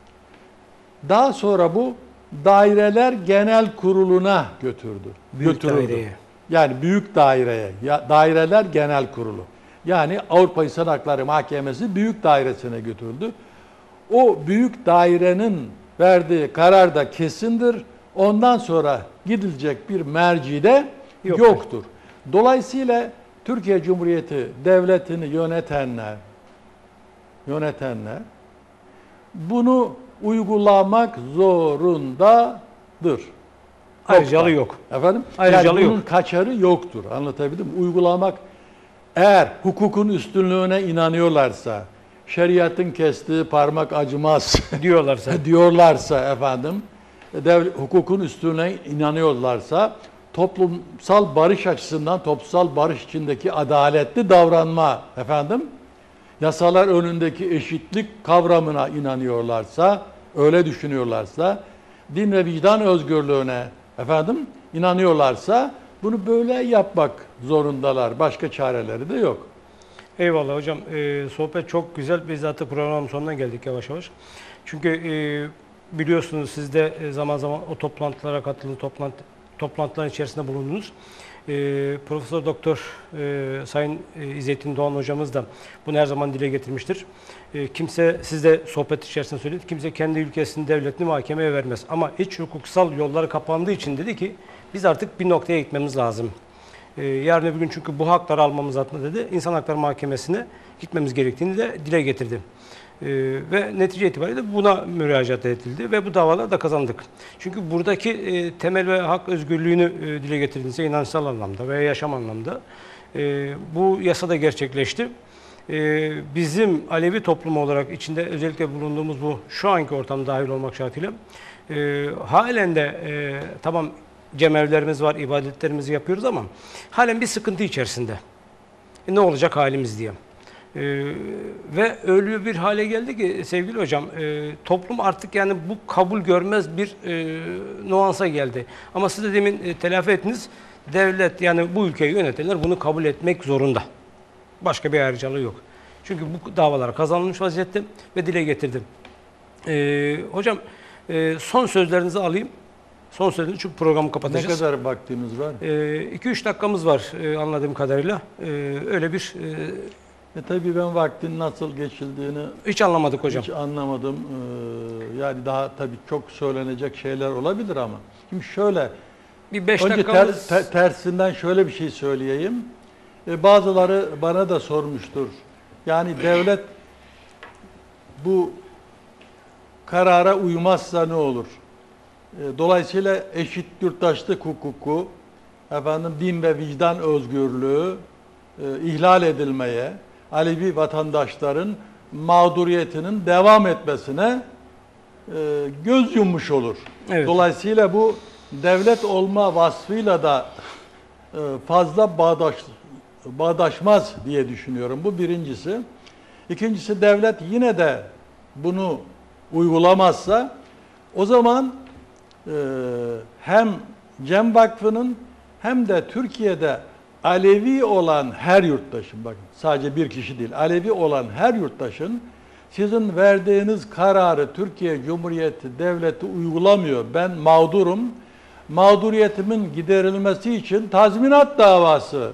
Daha sonra bu daireler genel kuruluna götürdü. Büyük götürüldü. daireye. Yani büyük daireye. Ya, daireler genel kurulu. Yani Avrupa İnsan Hakları Mahkemesi büyük dairesine götürüldü. O büyük dairenin verdiği karar da kesindir. Ondan sonra gidilecek bir merci de yoktur. yoktur. Dolayısıyla Türkiye Cumhuriyeti devletini yönetenler yönetenler bunu uygulamak zorundadır. Ayrıcalığı yok. Efendim? Ayrıcalığı yani bunun yok. kaçarı yoktur. Anlatabildim mi? Uygulamak, eğer hukukun üstünlüğüne inanıyorlarsa, şeriatın kestiği parmak acımaz diyorlarsa diyorlarsa efendim, devlet, hukukun üstüne inanıyorlarsa, toplumsal barış açısından toplumsal barış içindeki adaletli davranma efendim, yasalar önündeki eşitlik kavramına inanıyorlarsa, öyle düşünüyorlarsa, din ve vicdan özgürlüğüne efendim inanıyorlarsa bunu böyle yapmak zorundalar. Başka çareleri de yok. Eyvallah hocam. Ee, sohbet çok güzel. Biz zaten programın sonuna geldik yavaş yavaş. Çünkü e, biliyorsunuz siz de zaman zaman o toplantılara katılın, toplantı, toplantıların içerisinde bulundunuz. E, Profesör Doktor e, Sayın e, İzzettin Doğan hocamız da bunu her zaman dile getirmiştir. E, kimse, siz de sohbet içerisinde söylediniz, kimse kendi ülkesinin devletini mahkemeye vermez. Ama iç hukuksal yolları kapandığı için dedi ki biz artık bir noktaya gitmemiz lazım. Ee, yarın öbür gün çünkü bu hakları almamız adına dedi, İnsan Hakları Mahkemesi'ne gitmemiz gerektiğini de dile getirdi. Ee, ve netice itibariyle buna müracaat edildi ve bu davaları da kazandık. Çünkü buradaki e, temel ve hak özgürlüğünü e, dile getirdiğinizde inançsal anlamda veya yaşam anlamda e, bu yasada gerçekleşti. E, bizim Alevi toplumu olarak içinde özellikle bulunduğumuz bu şu anki ortam dahil olmak şartıyla e, halen de e, tamam cemevlerimiz var, ibadetlerimizi yapıyoruz ama halen bir sıkıntı içerisinde. E, ne olacak halimiz diye. E, ve öyle bir hale geldi ki sevgili hocam, e, toplum artık yani bu kabul görmez bir e, nuansa geldi. Ama siz de demin e, telafi ettiniz, devlet yani bu ülkeyi yönetenler bunu kabul etmek zorunda. Başka bir ayrıcalığı yok. Çünkü bu davalar kazanılmış vaziyette ve dile getirdim. E, hocam e, son sözlerinizi alayım. Son sözünü çünkü programı kapatacağız. Ne kadar vaktimiz var? iki üç dakikamız var e, anladığım kadarıyla. E, öyle bir... E, e tabii ben vaktin nasıl geçildiğini hiç anlamadık hocam. Hiç anlamadım. Ee, yani daha tabii çok söylenecek şeyler olabilir ama. Şimdi şöyle, bir beş önce dakikamız... ter, ter, tersinden şöyle bir şey söyleyeyim. Ee, bazıları bana da sormuştur. Yani devlet bu karara uymazsa ne olur? Dolayısıyla eşit yurttaşlık hukuku, efendim din ve vicdan özgürlüğü e, ihlal edilmeye, Alevi vatandaşların mağduriyetinin devam etmesine e, göz yummuş olur. Evet. Dolayısıyla bu devlet olma vasfıyla da e, fazla bağdaş, bağdaşmaz diye düşünüyorum. Bu birincisi. İkincisi, devlet yine de bunu uygulamazsa o zaman e, hem Cem Vakfı'nın hem de Türkiye'de Alevi olan her yurttaşın, bakın sadece bir kişi değil, Alevi olan her yurttaşın sizin verdiğiniz kararı Türkiye Cumhuriyeti Devleti uygulamıyor, ben mağdurum, mağduriyetimin giderilmesi için tazminat davası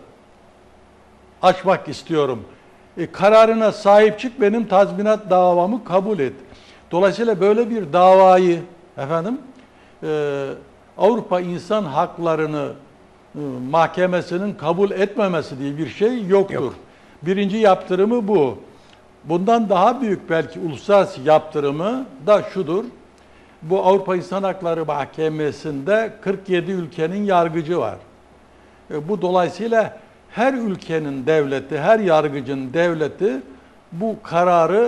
açmak istiyorum. E, kararına sahip çık, benim tazminat davamı kabul et. Dolayısıyla böyle bir davayı efendim e, Avrupa İnsan Hakları'nı e, mahkemesinin kabul etmemesi diye bir şey yoktur. Yok. Birinci yaptırımı bu. Bundan daha büyük belki uluslararası yaptırımı da şudur. Bu Avrupa İnsan Hakları Mahkemesi'nde kırk yedi ülkenin yargıcı var. E, bu dolayısıyla her ülkenin devleti, her yargıcın devleti bu kararı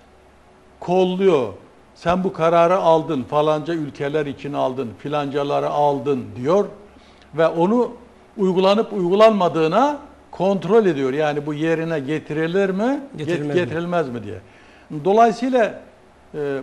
kolluyor. Sen bu kararı aldın, falanca ülkeler için aldın, filancaları aldın diyor ve onu uygulanıp uygulanmadığına kontrol ediyor. Yani bu yerine getirilir mi, getirilmez, getirilmez mi? mi diye. Dolayısıyla e, e,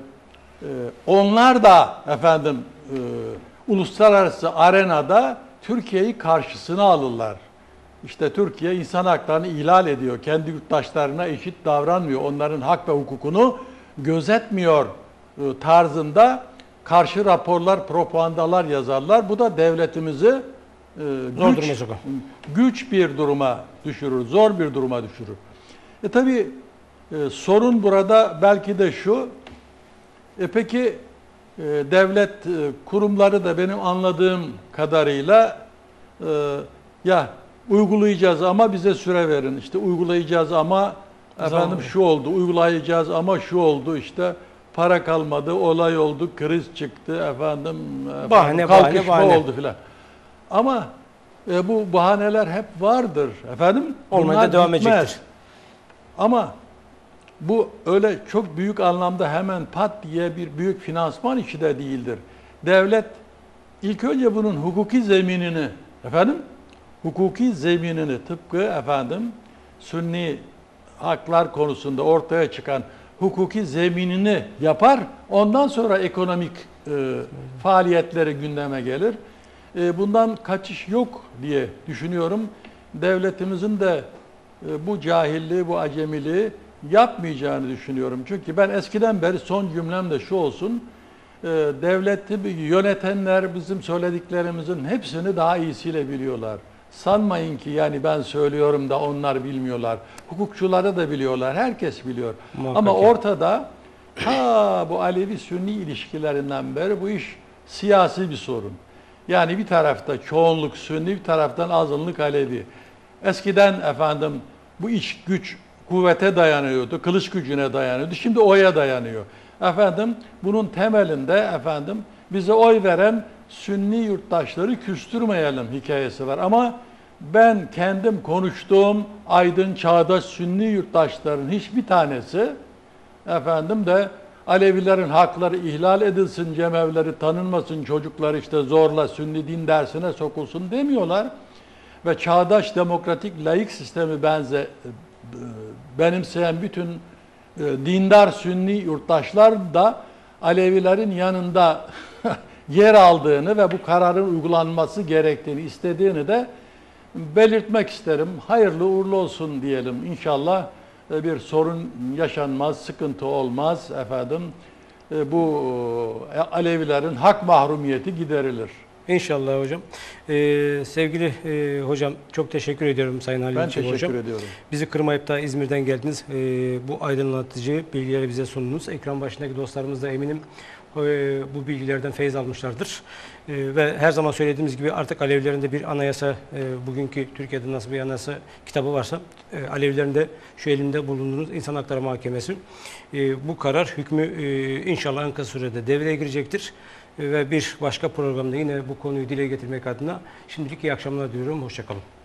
onlar da efendim e, uluslararası arenada Türkiye'yi karşısına alırlar. İşte Türkiye insan haklarını ihlal ediyor, kendi yurttaşlarına eşit davranmıyor, onların hak ve hukukunu gözetmiyor tarzında karşı raporlar, propagandalar yazarlar. Bu da devletimizi e, güç, güç bir duruma düşürür, zor bir duruma düşürür. E tabi e, sorun burada belki de şu, e peki e, devlet e, kurumları da benim anladığım kadarıyla e, ya uygulayacağız ama bize süre verin, işte uygulayacağız ama efendim Zaman. şu oldu, uygulayacağız ama şu oldu, işte para kalmadı, olay oldu, kriz çıktı, efendim, bahane, efendim kalkışma bahane, bahane. oldu filan. Ama e, bu bahaneler hep vardır efendim. Olmaya da devam bitmez. edecektir. Ama bu öyle çok büyük anlamda hemen pat diye bir büyük finansman işi de değildir. Devlet ilk önce bunun hukuki zeminini efendim hukuki zeminini tıpkı efendim Sünni haklar konusunda ortaya çıkan hukuki zeminini yapar. Ondan sonra ekonomik e, faaliyetleri gündeme gelir. E, bundan kaçış yok diye düşünüyorum. Devletimizin de e, bu cahilliği, bu acemiliği yapmayacağını düşünüyorum. Çünkü ben eskiden beri son cümlem de şu olsun. E, devleti yönetenler bizim söylediklerimizin hepsini daha iyisiyle biliyorlar. Sanmayın ki yani ben söylüyorum da onlar bilmiyorlar. Hukukçuları da biliyorlar. Herkes biliyor. Muhakkak. Ama ortada ta bu Alevi-Sünni ilişkilerinden beri bu iş siyasi bir sorun. Yani bir tarafta çoğunluk Sünni, bir taraftan azınlık Alevi. Eskiden efendim bu iş güç kuvvete dayanıyordu, kılıç gücüne dayanıyordu. Şimdi oya dayanıyor. Efendim bunun temelinde efendim bize oy veren Sünni yurttaşları küstürmeyelim hikayesi var. Ama ben kendim konuştuğum aydın çağdaş Sünni yurttaşların hiçbir tanesi efendim de Alevilerin hakları ihlal edilsin, cemevleri tanınmasın, çocuklar işte zorla Sünni din dersine sokulsun demiyorlar. Ve çağdaş demokratik laik sistemi benze benimseyen bütün dindar Sünni yurttaşlar da Alevilerin yanında yer aldığını ve bu kararın uygulanması gerektiğini istediğini de belirtmek isterim. Hayırlı uğurlu olsun diyelim. İnşallah bir sorun yaşanmaz, sıkıntı olmaz efendim. Bu Alevilerin hak mahrumiyeti giderilir. İnşallah hocam. Ee, sevgili e, hocam çok teşekkür ediyorum Sayın Halil Ben Çebi teşekkür hocam. ediyorum. Bizi kırmayıp da İzmir'den geldiniz. Ee, bu aydınlatıcı bilgileri bize sundunuz. Ekran başındaki dostlarımız da eminim e, bu bilgilerden feyiz almışlardır. E, ve her zaman söylediğimiz gibi artık Alevilerin de bir anayasa, e, bugünkü Türkiye'de nasıl bir anayasa kitabı varsa e, Alevilerin de şu elinde bulunduğunuz İnsan Hakları Mahkemesi e, bu karar hükmü e, inşallah en kısa sürede devreye girecektir. Ve bir başka programda yine bu konuyu dile getirmek adına şimdilik iyi akşamlar diyorum. Hoşça kalın.